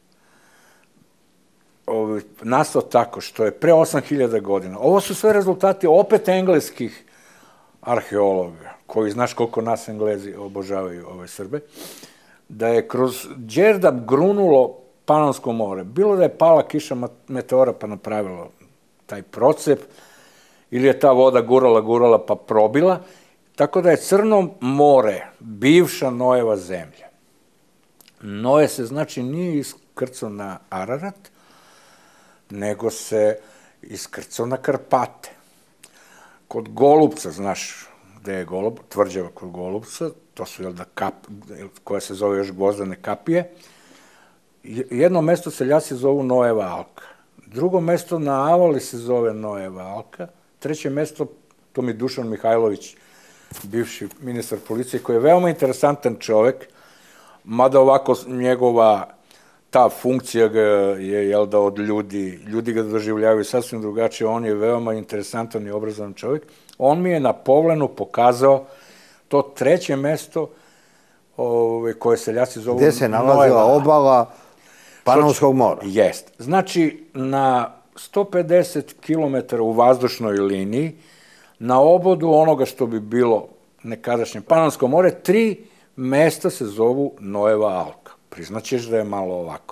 nastao tako što je pre osam hiljada godina. Ovo su sve rezultati opet engleskih arheologa, koji, znaš koliko nas Englezi obožavaju ove Srbe, da je kroz Đerdap grunulo Panonsko more. Bilo da je pala kiša meteora pa napravilo taj procep, ili je ta voda gurala, gurala pa probila, tako da je Crno more bivša Noeva zemlja. Noe se, znači, nije iskrcao na Ararat, nego se iskrcao na Karpate. Kod Golubca, znaš gde je Golub, tvrđava kod Golubca, to su, jel da, kap, koja se zove još Gvozdane kapije. Jedno mesto seljaci zovu Noeva Alka. Drugo mesto na Avali se zove Noeva Alka. Treće mesto, to mi Dušan Mihajlović, bivši ministar policije, koji je veoma interesantan čovek, mada ovako njegova ta funkcija ga je, jel da, od ljudi, ljudi ga doživljavaju sasvim drugačije, on je veoma interesantan i obrazovan čovjek. On mi je na Povlenu pokazao to treće mesto koje seljaci zovu gde se nalazila obala Panonskog mora. Jest. Znači, na sto pedeset kilometara u vazdušnoj liniji, na obodu onoga što bi bilo nekadašnje Panonsko more, tri mesta se zovu Noeva Alka. Priznaćeš da je malo ovako.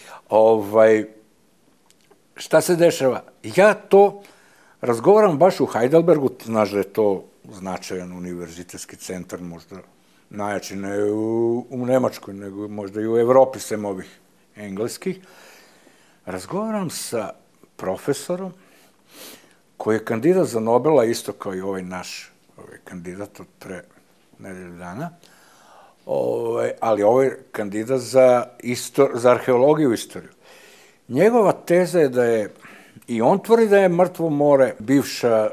Šta se dešava? Ja to razgovaram baš u Heidelbergu, znaš da je to značajan univerzitetski centar, možda najjači ne u Nemačkoj, nego možda i u Evropi, sem ovih engleskih. Razgovaram sa profesorom koji je kandidat za Nobela, isto kao i ovaj naš kandidat od pre nedelju dana, ali ovo je kandidat za arheologiju i istoriju. Njegova teza je da je, i on tvrdi da je Mrtvo more bivša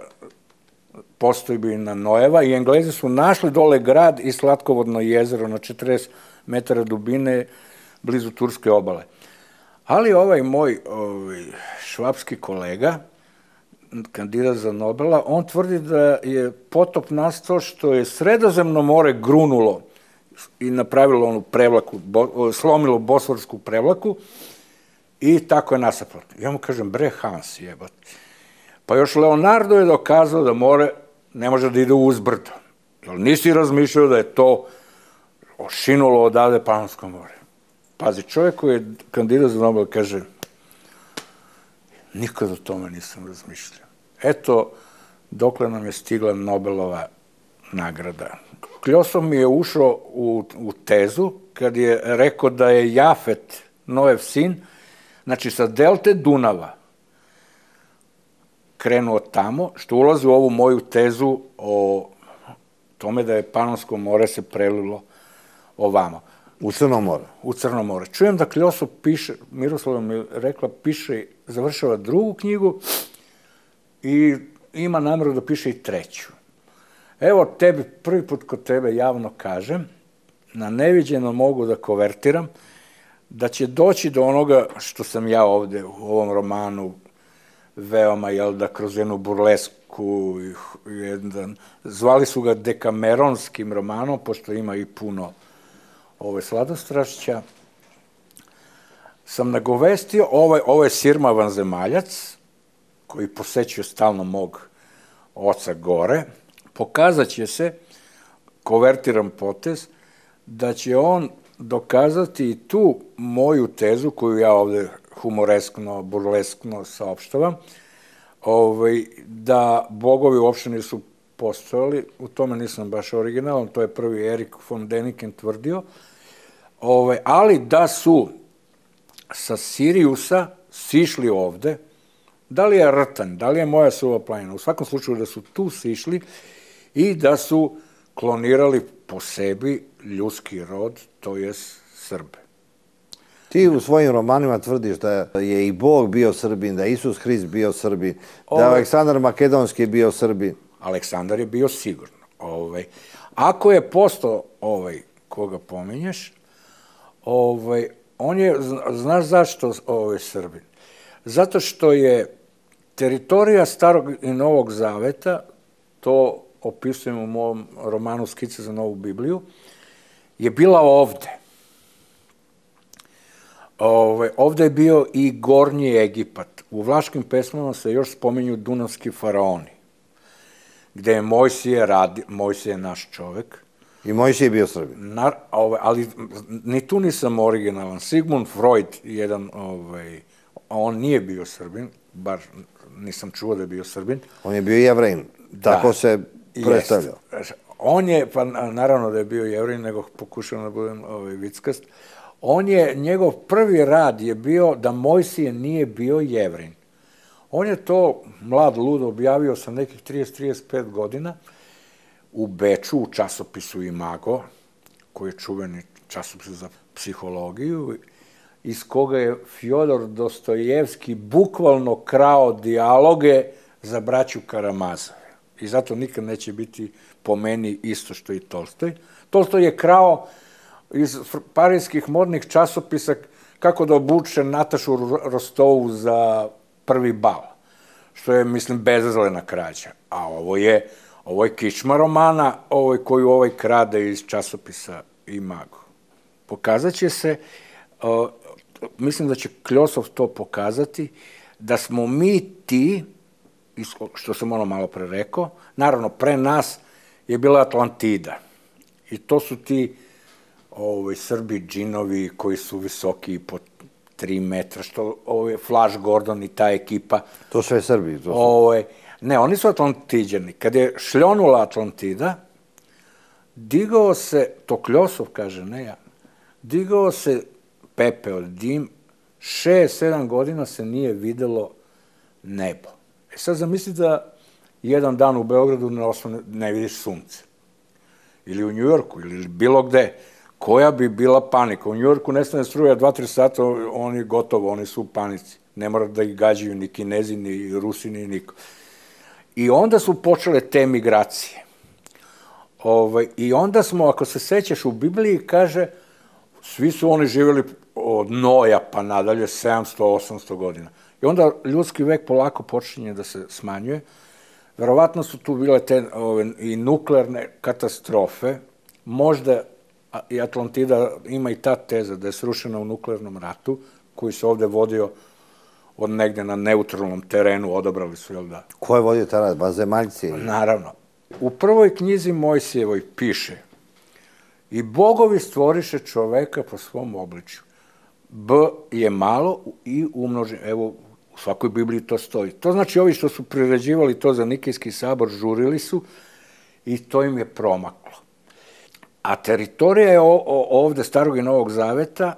postojbina Noeva i Englezi su našli dole grad i slatkovodno jezero na četrdeset metara dubine blizu turske obale. Ali ovaj moj ovaj, švapski kolega, kandidat za Nobela, on tvrdi da je potop nastao što je Sredozemno more grunulo i napravilo onu prevlaku, bo, slomilo Bosforsku prevlaku i tako je nasapalo. Ja mu kažem, bre Hans, jebat. Pa još Leonardo je dokazao da more ne može da ide uzbrdo. Jer nisi razmišljao da je to ošinulo odavde Panonsko more. Pazi, čovjek koji je kandidat za Nobel kaže, nikad o tome nisam razmišljao. Eto, dokle nam je stigla Nobelova nagrada. Kljosov mi je ušao u, u tezu kad je rekao da je Jafet, Noev sin, znači sa delte Dunava, krenuo tamo, što ulazi u ovu moju tezu o tome da je Panonsko more se prelilo ovamo. U Crno more. U Crno more. Čujem da Kljosov piše, Miroslava mi je rekla, piše, završava drugu knjigu i ima namjeru da piše i treću. Evo tebi, prvi put kod tebe javno kažem, na neviđeno mogu da kovertiram, da će doći do onoga što sam ja ovde u ovom romanu veoma, jel da, kroz jednu burlesku, jedan, zvali su ga dekameronskim romanom, pošto ima i puno ove sladostrašća, sam nagovestio, ovo, ovo je Sirma vanzemaljac, koji posećuje stalno mog oca gore, pokazat će se, kovertiram potez, da će on dokazati i tu moju tezu, koju ja ovde humoreskno, burleskno saopštavam, ovaj, da bogovi uopšte nisu postojali, u tome nisam baš originalan, to je prvi Erik von Däniken tvrdio, ovaj, ali da su sa Siriusa sišli ovde, da li je Rtan, da li je Moja suva planina, u svakom slučaju da su tu sišli i da su klonirali po sebi ljudski rod, to je Srbe. Ti u svojim romanima tvrdiš da je i Bog bio Srbin, da je Isus Hrist bio Srbin, da je Aleksandar Makedonski bio Srbin. Aleksandar je bio sigurno. Ovaj. Ako je postao ovaj, koga pominješ, ovaj, on je, znaš zašto ovaj Srbin? Zato što je teritorija Starog i Novog Zaveta, to opisujem u mom romanu Skice za Novu Bibliju, je bila ovde. Ove, ovde je bio i Gornji Egipat. U vlaškim pesmama se još spominju dunavski faraoni, gde je Mojsije radi, Mojsije je naš čovek. I Mojsije je bio Srbin. Na, ove, ali ni tu nisam originalan. Sigmund Freud, jedan, ovaj, on nije bio Srbin, bar nisam čuo da je bio Srbin. On je bio Jevrejin, tako da, se predstavljao. Jest. On je, pa naravno da je bio Jevrejin, nego pokušavam da budem ovaj, vickast, on je, njegov prvi rad je bio da Mojsije nije bio Jevrejin. On je to, mlad lud, objavio sa nekih trideset do trideset pet godina u Beču, u časopisu Imago, koji je čuveni časopis za psihologiju, iz koga je Fjodor Dostojevski bukvalno krao dijaloge za braću Karamazove. I zato nikad neće biti po meni isto što i Tolstoj. Tolstoj je krao iz parijskih modnih časopisa kako da obuče Natašu Rostovu za prvi bal, što je, mislim, bezazlena krađa. A ovo je, ovo je kičma romana ovo, koju ovaj krade iz časopisa Imago. Pokazat će se, uh, mislim da će Kljosov to pokazati, da smo mi ti, što sam ono malo pre rekao, naravno, pre nas je bila Atlantida. I to su ti ovaj, Srbi džinovi koji su visoki i po tri metra, što ovaj, Flash Gordon i ta ekipa. To sve Srbi. To su... ovaj, ne, oni su Atlantiđani. Kad je šljonula Atlantida, digao se, to Kljosov kaže, ne ja, digao se pepeo, dim, šest, sedam godina se nije videlo nebo. E sad zamisli da jedan dan u Beogradu ne, osvane, ne vidiš sunce. Ili u Njujorku, ili bilo gde. Koja bi bila panika? U Njujorku nestane struja dva, tri sata, oni gotovo, oni su u panici. Ne mora da ih gađaju ni Kinezi, ni Rusi, ni niko. I onda su počele te migracije. Ovaj, I onda smo, ako se sećaš, u Bibliji kaže, Svi su oni živjeli od Noja pa nadalje sedamsto osamsto godina. I onda ljudski vek polako počinje da se smanjuje. Verovatno su tu bile te ove, i nuklearne katastrofe. Možda i Atlantida ima i ta teza da je srušena u nuklearnom ratu, koji se ovde vodio od negde na neutralnom terenu, odabrali su, jel da? Ko je vodio taj rat? Vanzemaljci? Naravno. U prvoj knjizi Mojsijevoj piše: i bogovi stvoriše čoveka po svom obličju. B je malo i umnoženo. Evo, u svakoj Bibliji to stoji. To znači ovi što su priređivali to za Nikejski sabor, žurili su i to im je promaklo. A teritorija je ovde Starog i Novog Zaveta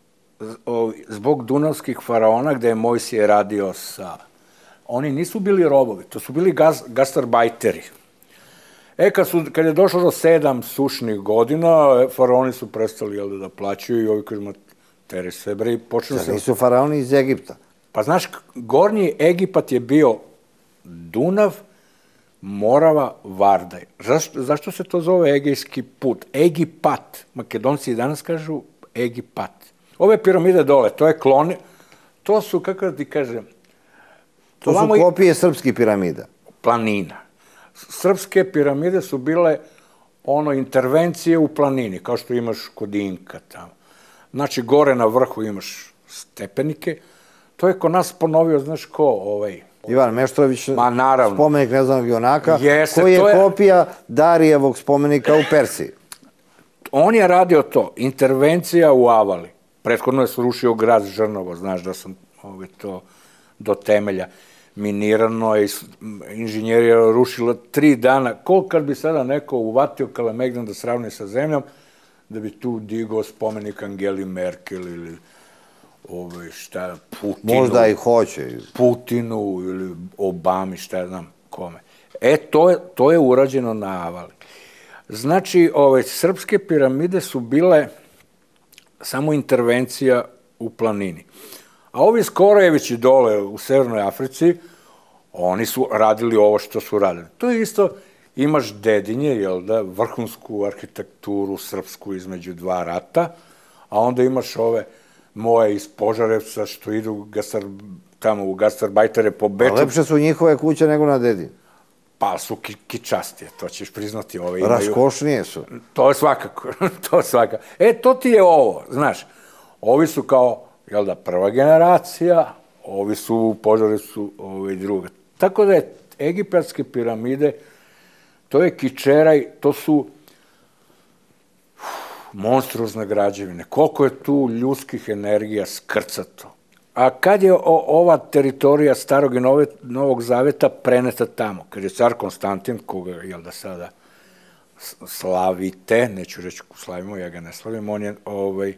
zbog dunavskih faraona, gde je Mojsije radio sa... Oni nisu bili robovi, to su bili gastarbajteri. E, kad, su, kad je došlo do sedam sušnih godina, faraoni su prestali, jel, da plaćaju i ovi kažemo, tere sve, bre, i počnu se... Da nisu faraoni iz Egipta? Pa znaš, gornji Egipat je bio Dunav, Morava, Vardaj. Zašto, zašto se to zove Egejski put? Egipat. Makedonci i danas kažu Egipat. Ove piramide dole, to je klone, to su, kako da ti kažem... To su kopije srpskih piramida? Planina. Srpske piramide su bile ono intervencije u planini, kao što imaš kod Inka tamo. Znači, gore na vrhu imaš stepenike. To je kod nas ponovio, znaš ko, ovaj... Ivan Meštrović, Ma, naravno. Spomenik neznanog junaka, Jeste, koji je, je kopija Darijevog spomenika u Persiji. On je radio to, intervencija u Avali. Prethodno je srušio grad Žrnovo, znaš da sam ovaj, to do temelja. Minirano je, inženjerija rušila tri dana. Koliko kad bi sada neko uvatio Kalemegdan da sravne sa zemljom, da bi tu digao spomenik Angeli Merkel ili ovaj, šta, Putinu. Možda i hoće. Putinu ili Obami, šta ja znam kome. E, to je, to je urađeno na Avali. Znači, ove srpske piramide su bile samo intervencija u planini. A ovi Skorojevići dole u Severnoj Africi, oni su radili ovo što su radili. To je isto, imaš Dedinje, jel da, vrhunsku arhitekturu srpsku između dva rata, a onda imaš ove moje iz Požarevca što idu gastar, tamo u gastarbajtere po Beču. A lepše su njihove kuće nego na Dedinju. Pa su ki, kičastije, to ćeš priznati. Ove imaju... Raskošnije su. To je svakako, to je svakako. E, to ti je ovo, znaš, ovi su kao, jel da, prva generacija, ovi su u Požarevcu, ovi druga. Tako da je egipatske piramide, to je kičeraj, to su uf, monstruozne građevine. Koliko je tu ljudskih energija skrcato. A kad je o, ova teritorija Starog i Nove, Novog Zaveta preneta tamo? Kad je car Konstantin, koga, jel da sada slavite, neću reći slavimo, ja ga ne slavim, on je, ovaj,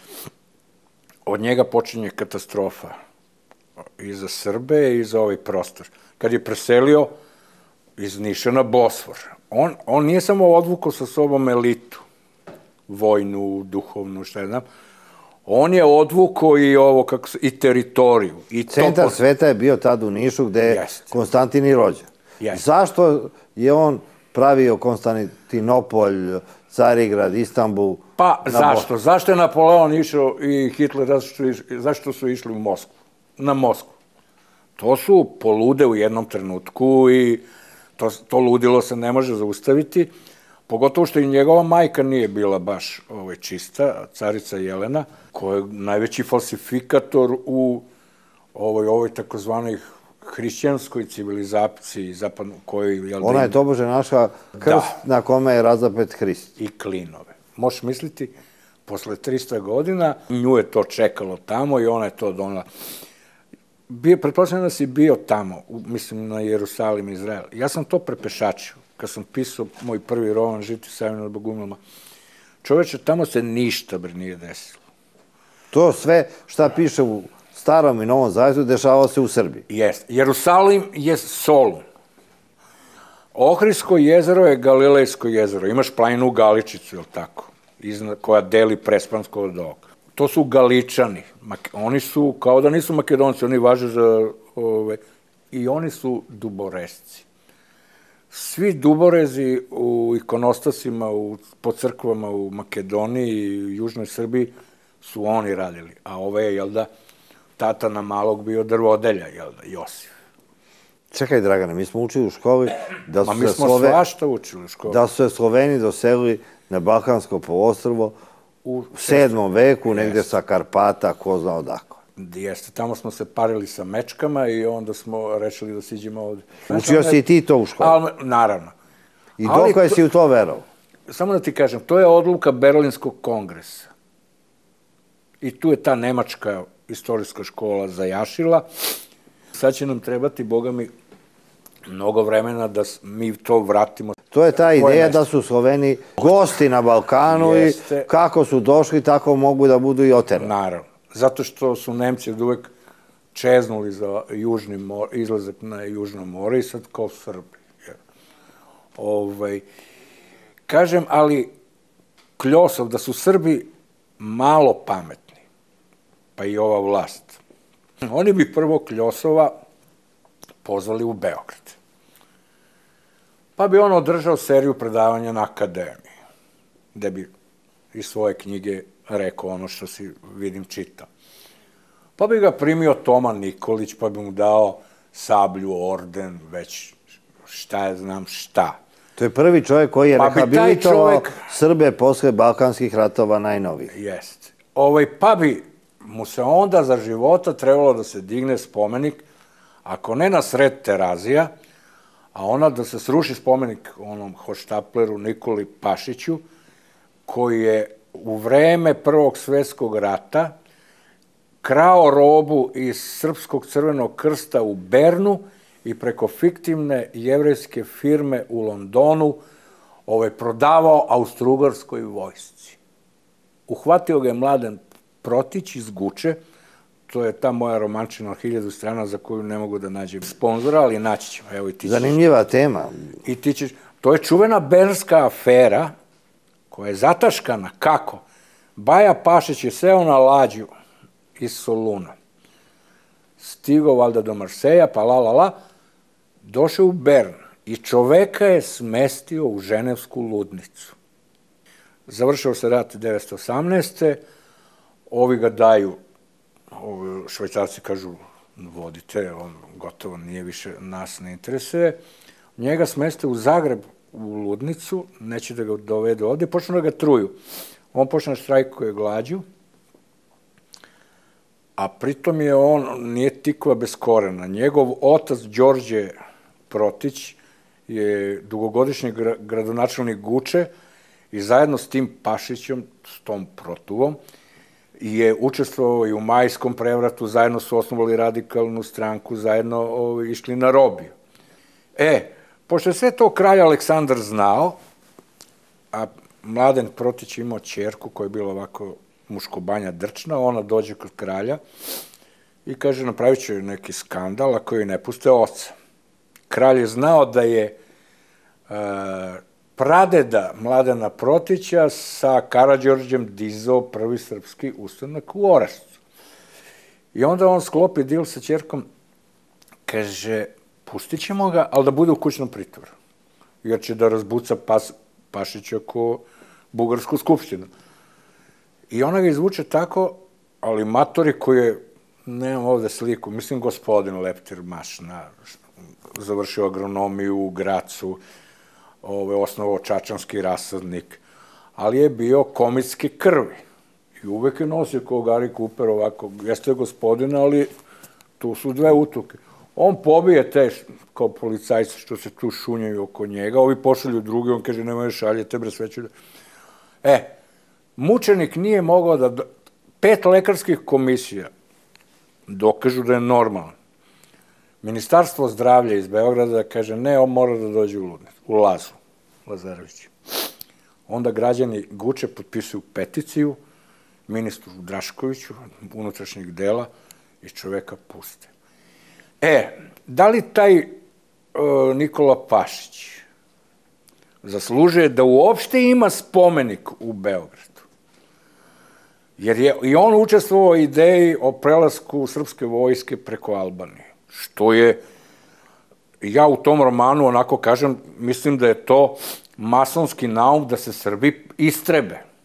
od njega počinje katastrofa i za Srbe i za ovaj prostor. Kad je preselio iz Niša na Bosfor, on, on nije samo odvukao sa sobom elitu, vojnu, duhovnu, šta je znam, on je odvukao i ovo, kako se, i teritoriju. I Centar sveta je bio tad u Nišu, gde je Konstantin i rođen. Zašto je on pravio Konstantinopolj, Carigrad, Istanbul? Pa, zašto? Zašto je Napoleon išao i Hitler, zašto su išli u Moskvu? Na Moskvu. To su polude u jednom trenutku i to ludilo se ne može zaustaviti. Pogotovo što i njegova majka nije bila baš ovaj, čista, carica Jelena, koja je najveći falsifikator u ovoj, ovoj takozvanoj hrišćanskoj civilizaciji zapadno, kojoj... Jel, Ona je tobože našla krst na kome je razapet Hrist. I klinove. Možeš misliti, posle trista godina, nju je to čekalo tamo i ona je to donala. Pretpostavljam da si bio tamo, mislim na Jerusalim, Izrael. Ja sam to prepešačio. Kad sam pisao moj prvi roman Žiti Savina nad Bogumilama, čoveče, tamo se ništa bre nije desilo. To sve šta piše u Starom i Novom Zavetu dešavalo se u Srbiji. Jeste. Jerusalim je Solun. Ohridsko jezero je Galilejsko jezero. Imaš planinu Galičicu, jel tako? Koja deli Prespansko od ovoga. To su Galičani. Oni su, kao da nisu Makedonci, oni važe za ove, i oni su duboresci. Svi duborezi u ikonostasima, po crkvama u Makedoniji i Južnoj Srbiji su oni radili, a ove je, jel da, tata na malog bio drvodelja, jel da, Josif. Čekaj, Dragane, mi smo učili u školi da su Ma mi se smo Slove... svašta učili u školi. da su se Sloveni doselili na Balkansko poluostrvo u sedmom veku, negde sa Karpata, ko zna odakle. Jeste, tamo smo se parili sa mečkama i onda smo rešili da siđemo ovde. Učio si i ti to u školi? Ali, naravno. I dok je si u to verovao? Samo da ti kažem, to je odluka Berlinskog kongresa. I tu je ta nemačka istorijska škola zajašila. Sad će nam trebati, boga mi, mnogo vremena da mi to vratimo. To je ta ideja da su Sloveni gosti na Balkanu i kako su došli, tako mogu da budu i oterani. Naravno. Zato što su Nemci od uvek čeznuli za izlazak na Južno more i sad kao Srbi. Kažem, ali Kljosov, da su Srbi malo pametni, pa i ova vlast, oni bi prvo Kljosova pozvali u Beograd. Pa bi on održao seriju predavanja na akademiji, gde bi iz svoje knjige rekao ono što si, vidim, čitao. Pa bi ga primio Toma Nikolić, pa bi mu dao sablju, orden, već šta je, znam šta. To je prvi čovjek koji je rehabilitovao Srbe posle Balkanskih ratova najnoviji. Jeste. Pa bi mu se onda za života trebalo da se digne spomenik, ako ne na sred Terazija, a ona da se sruši spomenik onom hoštapleru Nikoli Pašiću, koji je u vreme Prvog svetskog rata krao robu iz Srpskog crvenog krsta u Bernu i preko fiktivne jevrejske firme u Londonu prodavao Austrougarskoj vojsci. Uhvatio ga je Mladen Protić iz Guče, to je ta moja romančina od hiljadu strana za koju ne mogu da nađem sponzora, ali naći ćemo. Zanimljiva tema. To je čuvena bernska afera koja je zataškana. Kako? Baja Pašić je seo na lađu iz Soluna. Stigao valjda do Marseja, pa la la la, došao u Bern i čoveka je smestio u ženevsku ludnicu. Završao se rat devetsto osamnaeste. Ovi ga daju, Švajcarci kažu, vodite, on gotovo nije više, nas ne interesuje. Njega smeste u Zagreb u ludnicu, neće da ga dovedu ovde, počnu da ga truju. On počne da štrajkuje glađu, a pritom je on, nije tikva bez korena. Njegov otac, Đorđe Protić, je dugogodišnji gradonačelnik Guče i zajedno s tim Pašićem, s tom Protuvom, je učestvovao i u Majskom prevratu, zajedno su osnovali radikalnu stranku, zajedno išli na robiju. E, pošto je sve to kralj Aleksandar znao, a Mladen Protić imao ćerku koja je bila ovako muškobanja drčna, ona dođe kod kralja i kaže, napravit će neki skandal ako joj ne puste oca. Kralj je znao da je pradeda Mladena Protića sa Karađorđem dizao prvi srpski ustanak u Orašcu. I onda on sklopi dil sa ćerkom, kaže, pustit ćemo ga, ali da bude u kućnom pritvoru, jer će da razbuca Pašića ko Bugarsku skupštinu. I ona ga izvuče tako, ali matori koji je, nemam ovde sliku, mislim gospodin Leptir Mašna, završio agronomiju u Gracu, osnovao čačanski rasadnik, ali je bio komitske krvi. I uvek je nosio kao Gary Cooper ovako, jeste gospodina, ali tu su dve utuke. On pobije te kao policajci što se tu šunjaju oko njega, ovi pošalju drugi, on kaže, nemoj šaljete, bre, sve ću da... E, mučenik nije mogao da... Pet lekarskih komisija dokažu da je normalan. Ministarstvo zdravlja iz Beograda kaže, ne, on mora da dođe u ludnicu, u Lazu, Lazarević. Onda građani Guče potpisuju peticiju ministru Draškoviću, unutrašnjeg dela, i čoveka puste. E, da li taj Nikola Pašić zaslužuje da uopšte ima spomenik u Beogradu? Jer je i on učestvovao u ideji o prelasku srpske vojske preko Albanije. Što je, ja u tom romanu onako kažem, mislim da je to masonski naum da se Srbi istrebe.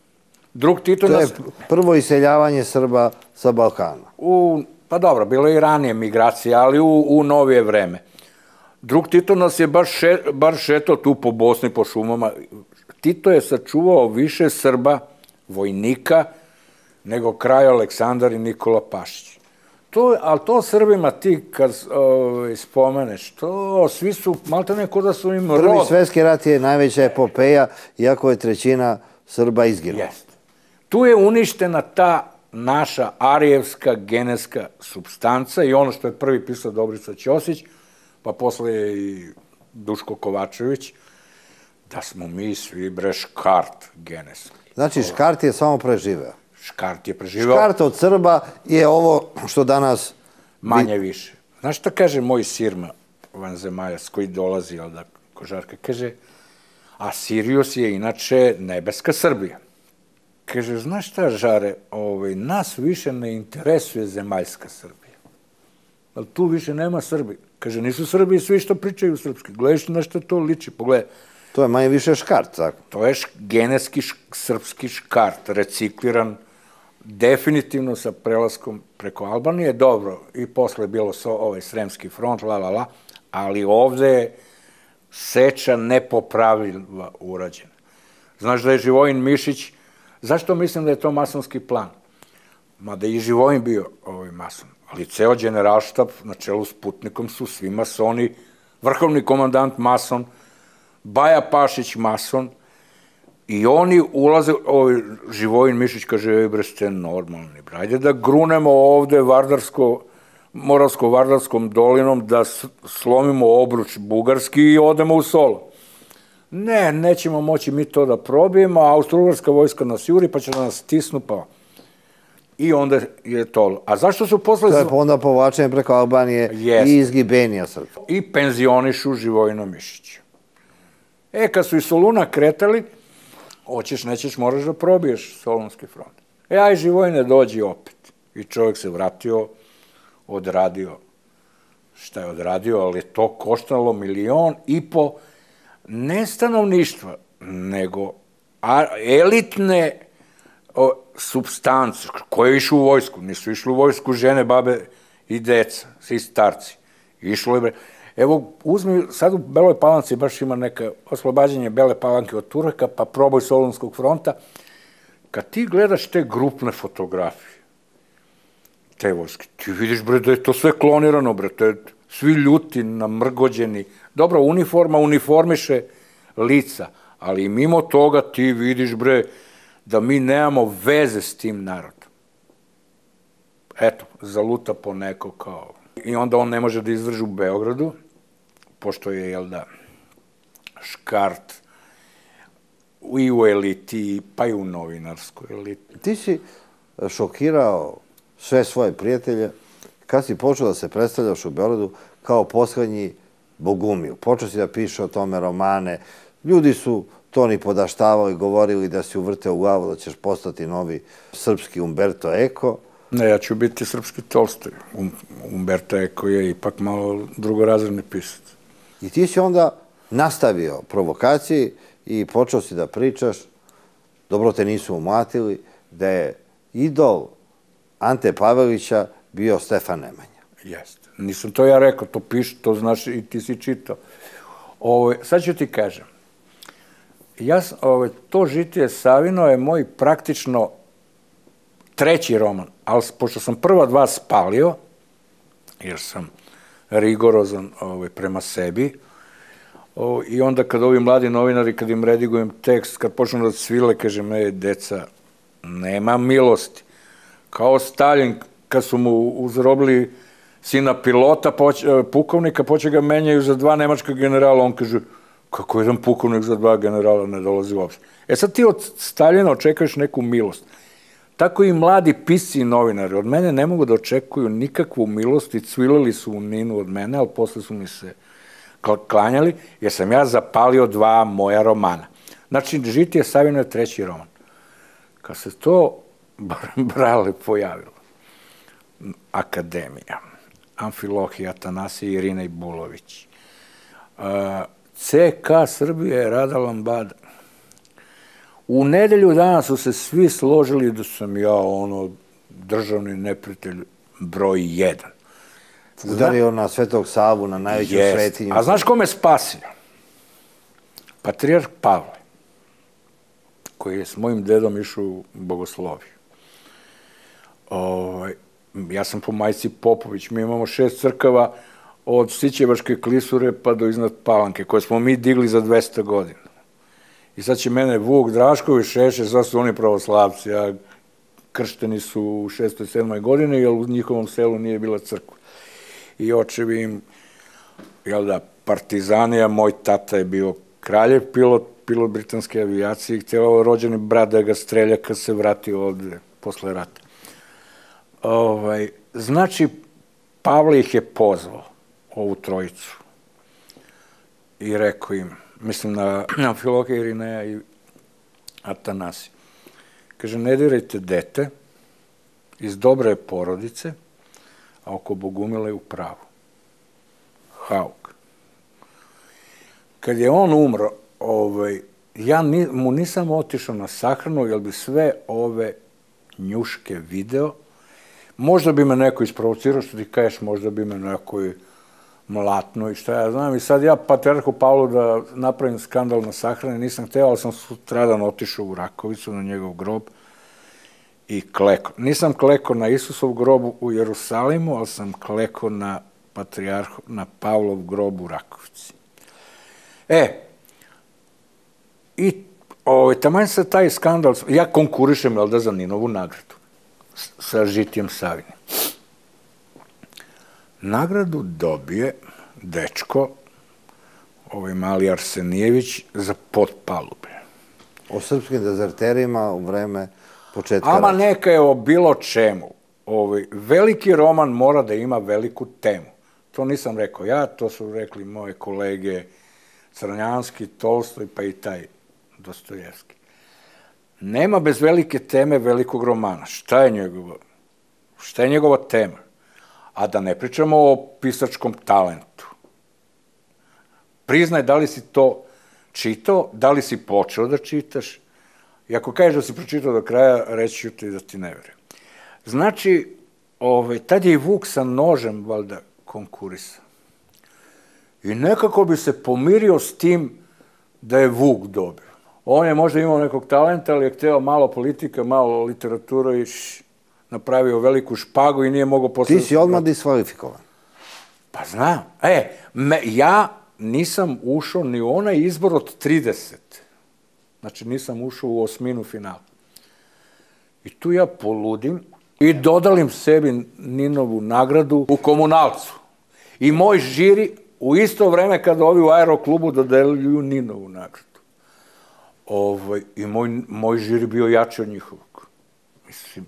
Drug Tito To je nas... prvo iseljavanje Srba sa Balkana. U, pa dobro, bilo je i ranije migracije, ali u, u novije vreme. Drug Tito nas je baš, še, bar šetao tu po Bosni, po šumama. Tito je sačuvao više Srba, vojnika, nego kralj Aleksandar i Nikola Pašić. To, ali to Srbima ti kad o, spomeneš, to svi su, malte neko da su im rod. Prvi svetski rat je najveća epopeja, iako je trećina Srba izginula. Jeste. Tu je uništena ta naša arijevska genetska supstanca i ono što je prvi pisao Dobrica Ćosić, pa posle i Duško Kovačević, da smo mi svi bre škart genetski. Znači škart je samo preživeo. Škart je preživeo. Škart od Srba je ovo što danas... Manje više. Znaš šta kaže moj sirma vanzemaljac koji dolazi od Kožarka? Kaže, a Sirius je inače nebeska Srbija. Kaže, znaš šta, Žare, ovaj, nas više ne interesuje zemaljska Srbija. Ali tu više nema Srbi. Kaže, nisu Srbi svi što pričaju srpski. Gledaš na što to liči, pogledaj. To je manje više škart, tako? To je genetski srpski škart, recikliran, definitivno sa prelaskom preko Albanije. Dobro, i posle je bilo ovaj Sremski front, la, la, la, ali ovde je seča nepopravljiva urađena. Znaš da je Živojin Mišić, zašto mislim da je to masonski plan? Mada je i Živojin bio ovaj mason, ali ceo generalštab na čelu s Putnikom su svi masoni, vrhovni komandant mason, Baja Pašić mason, i oni ulaze, ovaj Živojin Mišić kaže, ej bre, ste normalni, ajde da grunemo ovde Vardarsko, Moravsko-Vardarskom dolinom, da slomimo obruč bugarski i odemo u Solo. Ne, nećemo moći mi to da probijemo, a austro-ugarska vojska nas juri, pa će da nas stisnu, pa... I onda je to... A zašto su posle... To je onda povlačenje preko Albanije i izgibenija Srba. I penzionišu Živojina Mišića. E, kad su iz Soluna kretali, hoćeš, nećeš, moraš da probiješ Solunski front. E, aj Živojine, dođi opet. I čovjek se vratio, odradio šta je odradio, ali je to koštalo milion i po ne stanovništva, nego elitne supstance koje išu u vojsku. Nisu išli u vojsku žene, babe i deca, svi starci. Išlo je... Evo, uzmi, sad u Beloj Palanci baš ima neka oslobađanje Bele Palanke od Turaka, pa proboj Solunskog fronta. Kad ti gledaš te grupne fotografije, te vojske, ti vidiš, bre, da je to sve klonirano, bre, to je svi ljuti, namrgođeni. Dobro, uniforma uniformiše lica, ali mimo toga ti vidiš, bre, da mi nemamo veze s tim narodom. Eto, zaluta po neko kao... I onda on ne može da izdrži u Beogradu, pošto je, jel da, škart i u eliti, pa i u novinarskoj eliti. Ti si šokirao sve svoje prijatelje kad si počeo da se predstavljaš u Beogradu kao poslednji bogumil. Počeo si da piše o tome romane. Ljudi su to ni podaštavali, govorili da si uvrteo u glavu da ćeš postati novi srpski Umberto Eco. Ne, ja ću biti srpski Tolstoj. Umberto Eco je ipak malo drugorazredni pisac. I ti si onda nastavio provokaciji i počeo si da pričaš, dobro te nisu umlatili, da je idol Ante Pavelića bio Stefan Nemanja. Jeste. Nisam to ja rekao, to piše, to znaš i ti si čitao. Sad ću ti kažem. To Žitije Savino je moj praktično treći roman, ali pošto sam prva dva spalio, jer sam rigorozan prema sebi, i onda kad ovi mladi novinari, kad im redigujem tekst, kad počnu da svile, kažem, ej, deca, nema milosti. Kao Stalin, kad su mu uzrobili sina pilota, pukovnika, poče ga menjaju za dva nemačka generala, on kaže, kako jedan pukovnik za dva generala ne dolazi uopšte. E sad ti od Staljina očekuješ neku milost. Tako i mladi pisci i novinari od mene ne mogu da očekuju nikakvu milost i cvilili su u ninu od mene, ali posle su mi se klanjali, jer sam ja zapalio dva moja romana. Znači, Žitije Savino je treći roman. Kad se to brale pojavilo, Akademija, Amfilohije, Atanasije, Irina Ibulović, C K Srbije, Rada Lambada, U nedelju dana su se svi složili da sam ja ono državni neprijatelj broj jedan. Udario na Svetog Savu, na najveću svetinju. A znaš ko me spasio? Patrijarh Pavle, koji je s mojim dedom išao u bogosloviju. Ovaj, ja sam po majci Popović, mi imamo šest crkava od Sićevačke klisure pa do iznad Palanke, koje smo mi digli za dvesta godina. I sad će mene Vuk Drašković šeše, sad su oni pravoslavci, a kršteni su u šestoj sedmoj godini, jer u njihovom selu nije bila crkva. I očevi im, jel da, partizanija, moj tata je bio kraljev pilot, pilot britanske avijacije i htjelo rođeni brat da ga strelja kad se vratio ovde posle rata. Ovaj, znači, Pavle ih je pozvao, ovu trojicu, i rekao im, mislim na Amfilohija, Irineja i Atanasija. Kaže, ne dirajte dete, iz dobre porodice, a oko Bogumila je u pravu. Hauk. Kad je on umro, ovaj, ja ni, mu nisam otišao na sahranu, jer bi sve ove njuške video, možda bi me neko isprovocirao, što ti kažeš, možda bi me neko i mlatno i šta ja znam. I sad ja Patrijarhu Pavlu da napravim skandal na sahrani nisam hteo, ali sam sutradan otišao u Rakovicu na njegov grob i kleko. Nisam kleko na Isusov grob u Jerusalimu, ali sam kleko na Patrijarhu, na Pavlov grob u Rakovici. E, i ovaj, taman se taj skandal, ja konkurišem, jel da, za Ninovu nagradu sa Žitijem Savinim. Nagradu dobije dečko, ovaj mali Arsenijević, za Potpalube. O srpskim dezerterima u vreme početka Ama rata. neka je o bilo čemu. Ovaj, veliki roman mora da ima veliku temu. To nisam rekao ja, to su rekli moje kolege Crnjanski, Tolstoj, pa i taj Dostojevski. Nema bez velike teme velikog romana. Šta je njegova? Šta je njegova tema? A da ne pričamo o pisačkom talentu. Priznaj da li si to čitao, da li si počeo da čitaš. I ako kažeš da si pročitao do kraja, reći ću ti da ti ne verujem. Znači, ovaj, tad je i Vuk sa nožem, valjda, konkurisa. I nekako bi se pomirio s tim da je Vuk dobio. On je možda imao nekog talenta, ali je hteo malo politika, malo literatura i š, napravio veliku špagu i nije mogao posle... Ti si odmah diskvalifikovan. Pa znam. E, me, ja nisam ušao ni u onaj izbor od trideset. Znači, nisam ušao u osminu finala. I tu ja poludim i dodalim sebi Ninovu nagradu u Komunalcu. I moj žiri u isto vreme kada ovi u Aeroklubu dodeljuju Ninovu nagradu. Ovaj, I moj, moj žiri bio jači od njihovog. Mislim.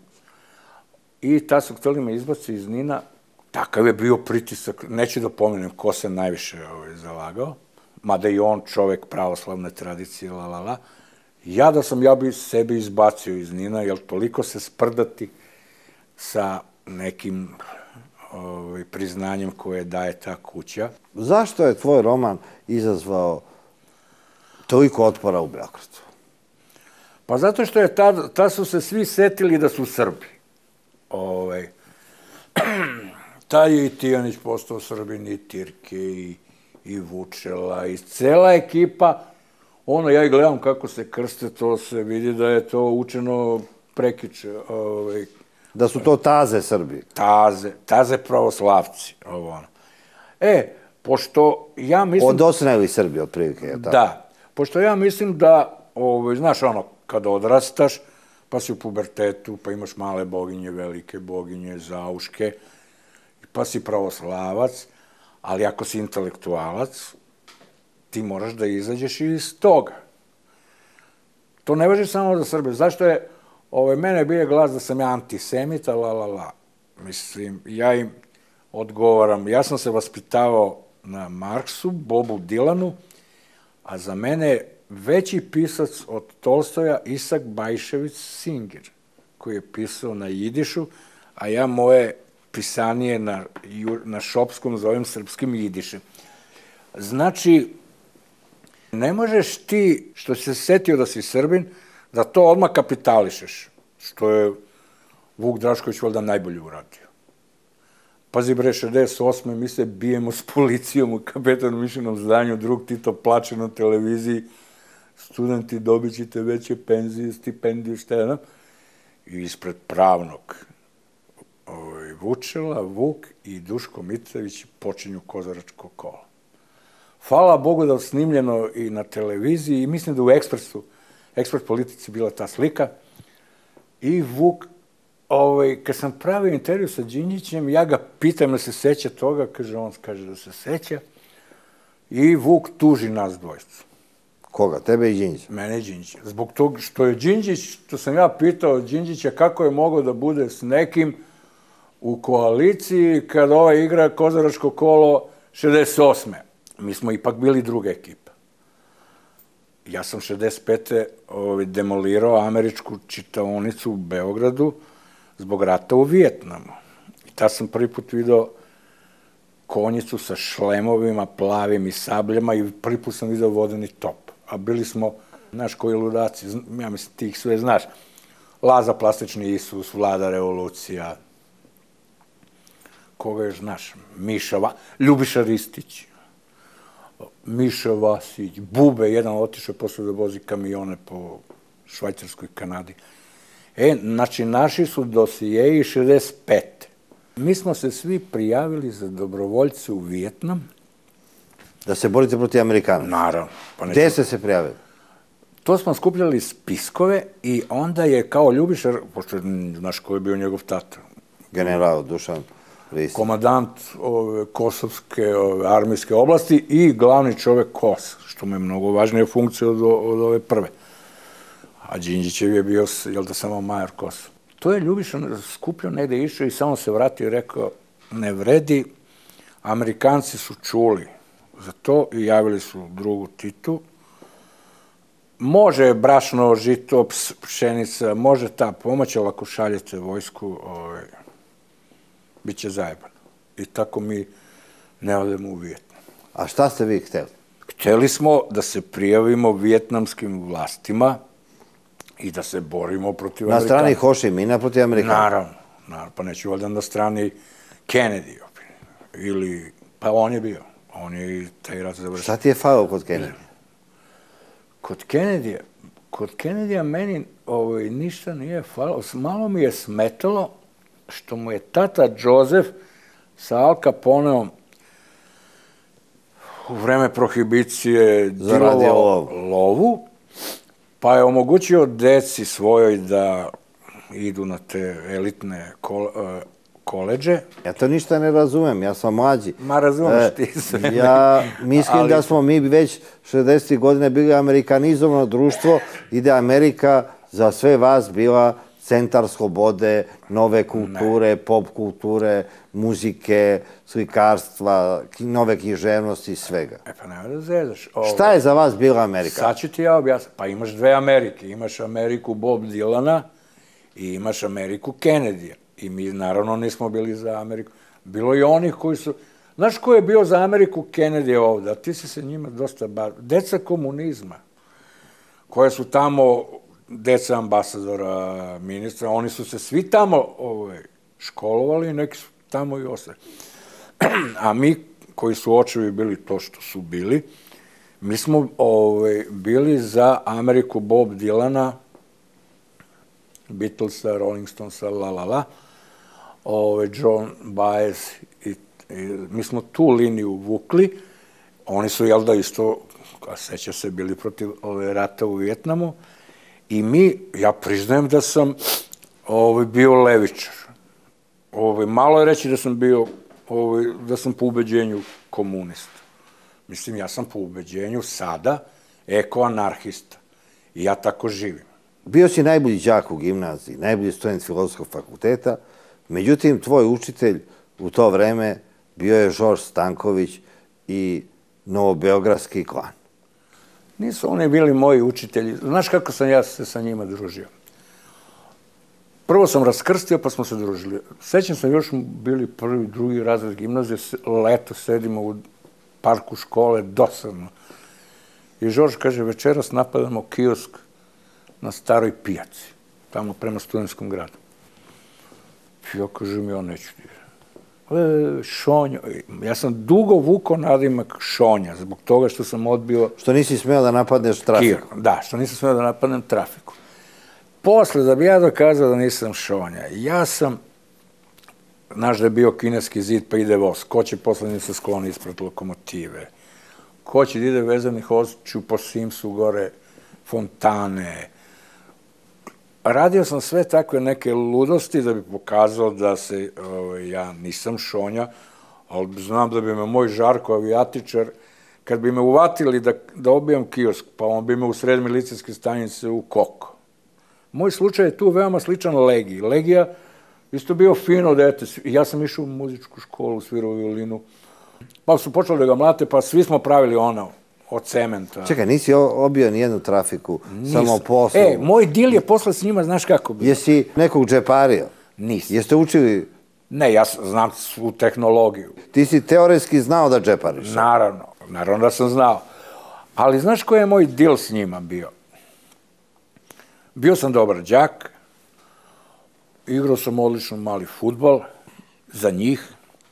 I ta su htjeli me izbaci iz Nina. Takav je bio pritisak. Neću da pomenem ko se najviše ovaj, zalagao. Mada i on čovek pravoslavne tradicije, la, la, la. Ja da sam, ja bi sebe izbacio iz Nina, jer toliko se sprdati sa nekim ovaj, priznanjem koje daje ta kuća. Zašto je tvoj roman izazvao toliko otpora u Beogradu? Pa zato što je tad, tad su se svi setili da su Srbi. Ovaj, taj je i Tijanić postao Srbin, i Tirke, i, i Vučela, i cela ekipa. Ono, ja i gledam kako se krste, to se vidi da je to učeno prekiče. Ovaj, Da su to taze Srbi. Taze, taze pravoslavci. Ovo ono. E, pošto ja mislim... Odosneli Srbi, otprilike, je tako? Da. Pošto ja mislim da, ovaj, znaš ono, kada odrastaš, pa si u pubertetu, pa imaš male boginje, velike boginje, zauške, pa si pravoslavac, ali ako si intelektualac, ti moraš da izađeš iz toga. To ne važi samo za Srbe. Zašto je, ovaj, mene bije glas da sam ja antisemita, la, la, la. Mislim, ja im odgovaram. Ja sam se vaspitavao na Marksu, Bobu Dilanu, a za mene veći pisac od Tolstoja Isak Bajšević Singer, koji je pisao na jidišu, a ja moje pisanije na, na šopskom zovem srpskim jidišem. Znači, ne možeš ti, što si se setio da si Srbin, da to odmah kapitališeš, što je Vuk Drašković valjda najbolje uradio. Pazi bre, šezdeset osme mi se bijemo s policijom u Kapetanu Mišinom zdanju, drug Tito plače na televiziji, studenti dobit ćete veće penzije, stipendije, šta je, i ispred pravnog Vučela, Vuk i Duško Micević počinju kozaračko kolo. Hvala Bogu da je snimljeno i na televiziji i mislim da u Ekspresu, Ekspres politici bila ta slika i Vuk, kad sam pravio intervju sa Đinđićem, ja ga pitam da se seća toga, kaže, on kaže da se seća i Vuk tuži nas dvojicu. Koga? Tebe i Đinđić? Mene i Đinđić. Zbog toga što je Đinđić, što sam ja pitao Đinđića kako je mogao da bude s nekim u koaliciji kad ovaj igra kozaračko kolo šezdeset osme. Mi smo ipak bili druga ekipa. Ja sam šezdeset pete demolirao američku čitaonicu u Beogradu zbog rata u Vijetnamu. I tad sam prvi put video konjicu sa šlemovima, plavim i sabljama i prvi put sam video vodeni top. A bili smo, znaš, koji ludaci, ja mislim ti ih sve znaš. Laza Plastični Isus, Vlada Revolucija, koga još znaš, Miša, Ljubiša Ristić, Miša Vasić, Bube, jedan otišao posle da vozi kamione po Švajcarskoj Kanadi. E, znači, naši su dosijeji šezdeset pete. Mi smo se svi prijavili za dobrovoljce u Vijetnam. Da se borite protiv Amerikana? Naravno. Gde ste se prijavili? To smo skupljali spiskove i onda je kao Ljubiša, pošto znaš ko je bio njegov tata. General Dušan Ristić. Komandant Kosovske armijske oblasti i glavni čovek Kos, što mu je mnogo važnija funkcija od ove prve. A Đinđićev je bio, jel da, samo major Kos. To je Ljubiša skupljao, negde išao i samo se vratio i rekao, ne vredi, Amerikanci su čuli za to i javili su drugu Titu. Može brašno, žito, pšenica, može ta pomoć, ali ako šaljete vojsku, bit će zajebano. I tako mi ne odemo u Vijetnam. A šta ste vi hteli? Hteli smo da se prijavimo vijetnamskim vlastima i da se borimo protiv Amerikana. Na strani Ho Chi Mina protiv Amerikana? Naravno. Pa neću valjda na strani Kennedy. Ili, pa on je bio. On je i taj rat završio. Šta ti je falilo kod Kennedy? Kod Kennedy, kod Kennedy-a meni ništa nije falilo. Malo mi je smetalo što mu je tata Joseph sa Al Caponeom u vreme prohibicije dilovao lovu, pa je omogućio deci svojoj da idu na te elitne koledže. Ja to ništa ne razumem, ja sam mlađi. Ma razumeš ti sve. Ja mislim da smo mi već šezdesetih godine bili amerikanizovano društvo i da Amerika za sve vas bila centar slobode, nove kulture, pop kulture, muzike, slikarstva, nove književnosti i svega. E pa nema da zezaš. Šta je za vas bila Amerika? Sad ću ti ja objasniti. Pa imaš dve Amerike. Imaš Ameriku Bob Dylana i imaš Ameriku Kennedy-a. I mi naravno nismo bili za Ameriku. Bilo i onih koji su... Znaš ko je bio za Ameriku Kennedy ovde? A ti si se njima dosta bar... Deca komunizma, koje su tamo... deca ambasadora, ministra, oni su se svi tamo školovali i neki su tamo i ostali. A mi, koji su očevi bili to što su bili, mi smo bili za Ameriku Bob Dylana, Beatlesa, Rolling Stonesa, la la la, John Baez, mi smo tu liniju vukli, oni su, jel da, isto, a seća se, bili protiv rata u Vijetnamu, i mi, ja priznajem da sam bio levičar. Malo je reći da sam bio, da sam po ubeđenju komunista. Mislim, ja sam po ubeđenju sada ekoanarhista. I ja tako živim. Bio si najbolji đak u gimnaziji, najbolji student Filozofskog fakulteta, međutim, tvoj učitelj u to vreme bio je Žorž Stanković i Novobeogradski klan. Nisu oni bili moji učitelji. Znaš kako sam ja se sa njima družio? Prvo sam raskrstio, pa smo se družili. Sećam sam, još bili prvi, drugi razred gimnazije, leto sedimo u parku škole, dosadno. I Žorž kaže, večeras napadamo kiosk na Staroj pijaci, tamo prema Studentskom gradu. Ja kažem, ja neću ti. E, Šonja, ja sam dugo vukao nadimak Šonja, zbog toga što sam odbio... Što nisi smeo da napadneš trafiku. Da, što nisam smeo da napadnem trafiku. Posle, da bi ja dokazao da nisam Šonja, ja sam, znaš da je bio kineski zid pa ide voz, ko će posle se skloni ispred lokomotive, ko će da ide vezanih očiju po Simsu gore, fontane. Radio sam sve takve neke ludosti da bi pokazao da se, ja nisam Šonja, ali znam da bi me moj Žarko, avijatičar, kad bi me uvatili da obijam kiosk, pa on bi me u sred milicijske stanice u koko. Moj slučaj je tu veoma sličan Legiji. Legija isto bio fino dete. Ja sam išao u muzičku školu, svirao violinu. Pa su počeli da ga mlate, pa svi smo pravili ono od cementa. Čekaj, nisi obio nijednu trafiku, samo poslu. E, moj dil je posle s njima, znaš kako bi. Jesi nekog džepario? Nisi. Jeste učili? Ne, ja znam svu tehnologiju. Ti si teoretski znao da džepariš? Naravno, naravno da sam znao. Ali znaš koji je moj dil s njima bio? Bio sam dobar đak, igrao sam odlično mali fudbal za njih.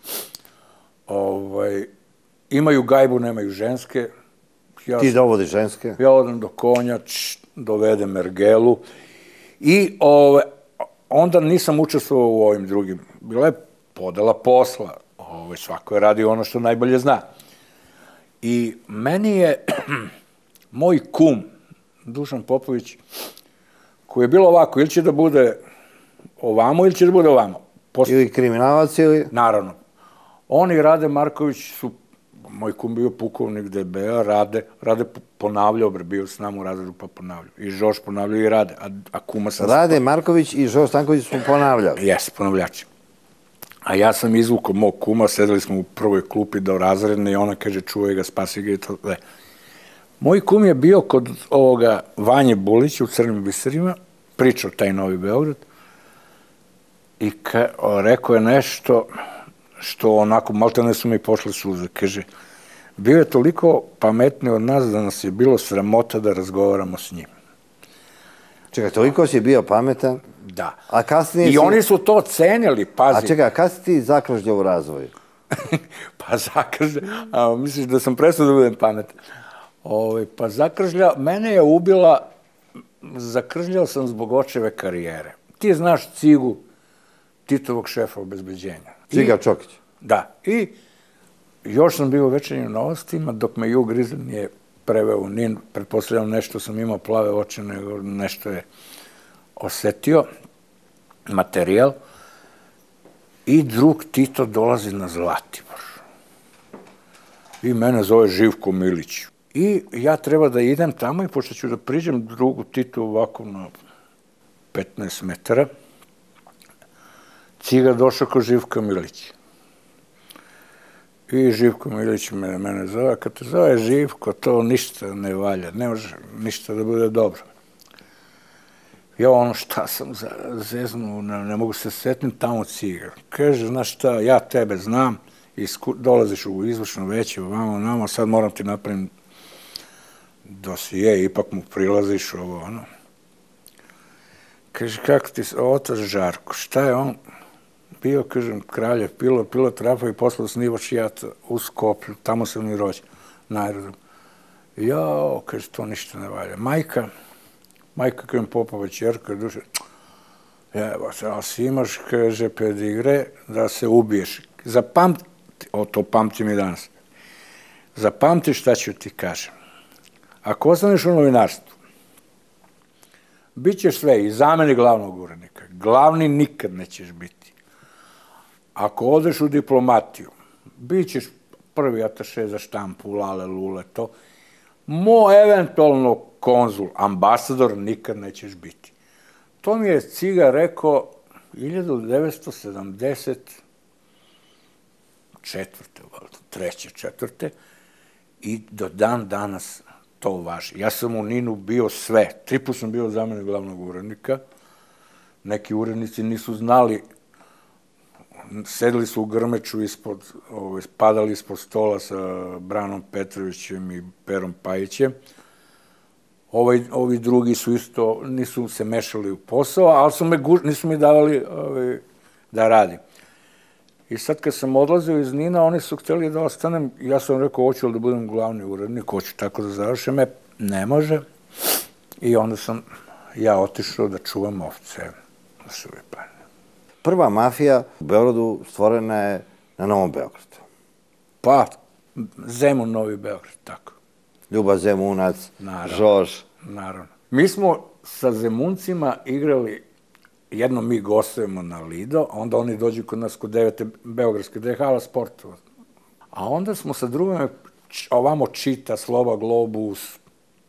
Imaju gajbu, nemaju ženske. Ti dovodiš ženske? Ja odem do konja, dovedem ergelu i onda nisam učestvovao u ovim drugim. Bila je podela posla. Svako je radio ono što najbolje zna. I meni je moj kum, Dušan Popović, koji je bilo ovako, ili će da bude ovamo, ili će da bude ovamo. Ili kriminalac, ili... Naravno. On i Rade Marković su, moj kum bio pukovnik D B A, Rade, Rade ponavljao, bio s nama u razredu pa ponavljao. I Žoš ponavljao i Rade, a kuma sam... Rade Marković i Žoš Stanković su ponavljali? Jesi, ponavljači. A ja sam izvukao mog kuma, sedeli smo u prvoj klupi do razredne i ona kaže čuvaj ga, spasi ga i to. Moj kum je bio kod ovoga Vanje Bulića u Crnim biserima, pričao taj Novi Beograd i rekao je nešto što onako malte ne su mi pošle suze. Kaže, bio je toliko pametniji od nas da nas je bilo sramota da razgovaramo s njim. Čekaj, toliko si bio pametan? Da. A kasnije si... I oni su to cenili, pazi. A čekaj, a kada si ti zakržljao u razvoju? Pa zakržljao, misliš da sam prestao da budem pametan. Pa zakržljao, mene je ubila, zakržljao sam zbog očeve karijere. Ti znaš Cigu, Titovog šefa obezbeđenja. Ciga Čokić. Da. I još sam bio u Večernjim novostima, dok me Jug Rizel nije preveo u Nin, pretpostavljam nešto sam imao plave oči, nego nešto je osetio, materijal, i drug Tito dolazi na Zlatibor. I mene zove Živko Milić. I ja treba da idem tamo i pošto ću da priđem drugu Titu ovako na petnaest metara, Ciga došao ko Živko Milić. I Živko Milić mene zove, kad te zove Živko, to ništa ne valja, ne može ništa da bude dobro. Ja ono šta sam zeznuo, ne mogu se setiti tamo Ciga. Kaže, znaš šta, ja tebe znam, dolaziš u izvršno veće, ovamo, namo, sad moram ti napravim dosije, ipak mu prilaziš ovo, ono. Kaže, kako ti se, otac Žarko, šta je on bio, kažem, kraljev, pilot, pilot Rafa i posle osnivač jata u Skoplju, tamo sam i rođen, na aerodromu. Jao, kaže, to ništa ne valja. Majka, majka kažem Popović, Jerko, duše, evo se, ali si imaš, kaže, pedigre da se ubiješ. Zapamti, o to pamtim i danas, zapamti šta ću ti kažem. Ako ostaneš u novinarstvu, bit ćeš sve, i zamenik glavnog urednika, glavni nikad nećeš biti. Ako odeš u diplomatiju, bit ćeš prvi ataše za štampu, lale, lule, to, mo eventualno konzul, ambasador nikad nećeš biti. To mi je Ciga rekao hiljadu devetsto sedamdeset četvrte, treće, četvrte, i do dan danas to važi. Ja sam u Ninu bio sve. Tri put sam bio zamenik glavnog urednika. Neki urednici nisu znali, sedeli su u grmeču ispod, padali ispod stola sa Branom Petrovićem i Perom Pajićem. Ovi, ovi drugi su isto, nisu se mešali u posao, ali su me, nisu mi davali ovi, da radim. I sad kad sam odlazio iz Nina, oni su htjeli da ostanem, ja sam rekao, hoću li da budem glavni urednik, hoću tako da završim, me ne može. I onda sam ja otišao da čuvam ovce na Suvoj planini. Prva mafija u Beogradu stvorena je na Novom Beogradu. Pa, Zemun, Novi Beograd, tako. Ljuba Zemunac, Naravno, Žož. Naravno. Mi smo sa Zemuncima igrali, jedno mi gostujemo na Lido, onda oni dođu kod nas kod devete Beogradske, gde je hala sportova. A onda smo sa drugome, ovamo Čita, Slova, Globus,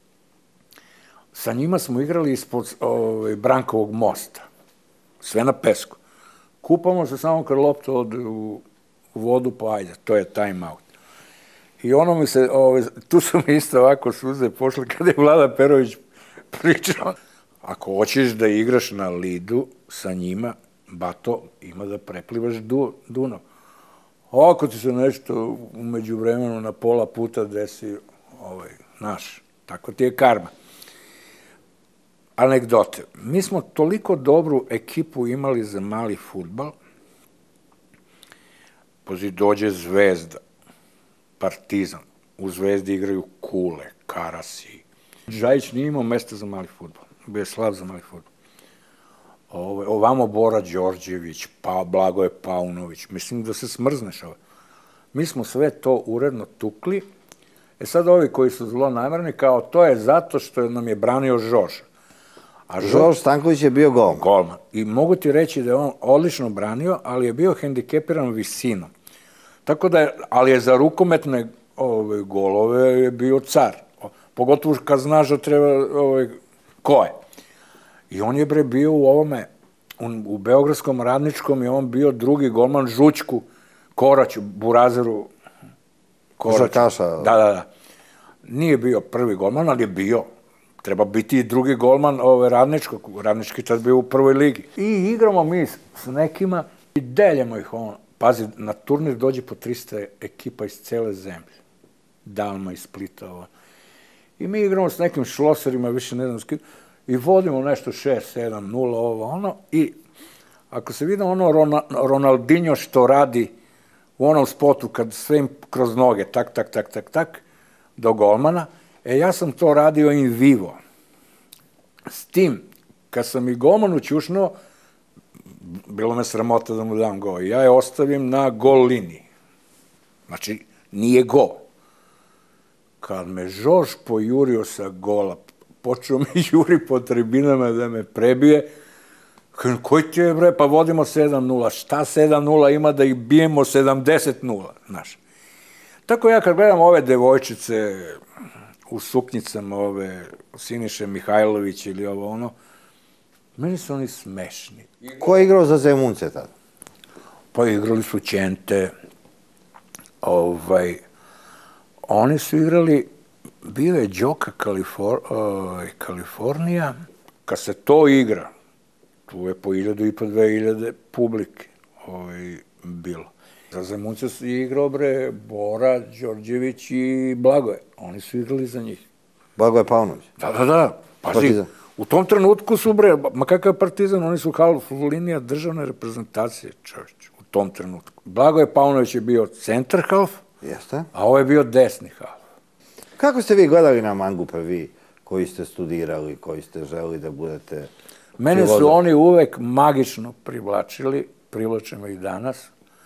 sa njima smo igrali ispod ovaj, Brankovog mosta. Sve na pesku. Kupamo se samo kad lopta ode u, u vodu, pa ajde, to je time out. I ono mi se, ovaj, tu su mi isto ovako suze pošle kada je Vlada Perović pričao. Ako hoćeš da igraš na Lidu sa njima, bato, ima da preplivaš du, Dunav. Ako ti se nešto umeđu vremenu na pola puta desi, ovaj, naš, tako ti je karma. Anegdote. Mi smo toliko dobru ekipu imali za mali fudbal, pozi dođe Zvezda, Partizan, u Zvezdi igraju Kule, Karasi. Džajić nije imao mesta za mali fudbal, bio je slab za mali fudbal. Ove, ovamo Bora Đorđević, pa, Blagoje Paunović, mislim da se smrzneš ove. Mi smo sve to uredno tukli, e sad ovi koji su zlonamerni, kao to je zato što nam je branio Žož. A Žož Stanković je bio golman. Golman. I mogu ti reći da je on odlično branio, ali je bio hendikepiran visinom. Tako da je, ali je za rukometne ove, golove je bio car. Pogotovo kad znaš da treba, ove, ko je. I on je bre bio u ovome, un, u Beogradskom Radničkom je on bio drugi golman Žućku, Koraću, Burazeru. Koraću. Žakaša. Da, da, da. Nije bio prvi golman, ali je bio. Treba biti i drugi golman ove Radničkog. Radnički tad bio u prvoj ligi. I igramo mi s nekima i deljemo ih ono. Pazi, na turnir dođe po trista ekipa iz cele zemlje. Dalma iz Splita. Ovo. I mi igramo s nekim šloserima, više ne znam s kim, i vodimo nešto šest sedam nula ovo ono. I ako se vidi ono Rona, Ronaldinho što radi u onom spotu kad sve im kroz noge, tak, tak, tak, tak, tak, do golmana, e ja sam to radio in vivo. S tim, kad sam i golmanu ćušnuo, bilo me sramota da mu dam gol. Ja je ostavim na gol liniji. Znači, nije gol. Kad me Žož pojurio sa gola, počeo mi juri po tribinama da me prebije, koji ti je bre, pa vodimo sedam nula. Šta sedam nula ima da ih bijemo sedamdeset nula, znaš. Tako ja kad gledam ove devojčice u suknjicama, ove Siniše Mihajlović ili ovo ono, meni su oni smešni. Ko je igrao za Zemunce tada? Pa igrali su Ćente, ovaj, oni su igrali, bio je Đoka Kalifor, uh, Kalifornija, kad se to igra, tu je po hiljadu i po dve hiljade publike ovaj, bilo. Za Zemunce su igrao bre Bora, Đorđević i Blagoje, oni su igrali za njih. Blagoje Paunović? Da, da, da, pazi. Partizan. U tom trenutku su, bre, ma kakav Partizan, oni su half linija državne reprezentacije, čovječ, u tom trenutku. Blagoje Paunović je bio centar half, jeste, a ovo je bio desni half. Kako ste vi gledali na mangupe, vi koji ste studirali, koji ste želi da budete... Mene su oni uvek magično privlačili, privlačimo i danas.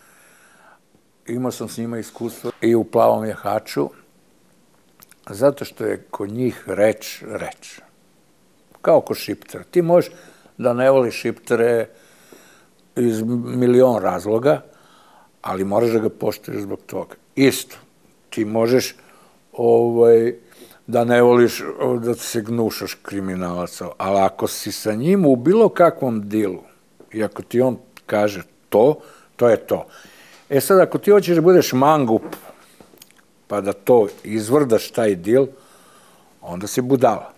Imao sam s njima iskustvo i u Plavom jahaču, zato što je kod njih reč, reč. Kao kod Šiptera. Ti možeš da ne voliš Šiptere iz milion razloga, ali moraš da ga poštuješ zbog toga. Isto, ti možeš ovaj, da ne voliš da se gnušaš kriminalaca, ali ako si sa njim u bilo kakvom dilu i ako ti on kaže to, to je to. E sad, ako ti hoćeš da budeš mangup, pa da to izvrdaš taj dil, onda si budala.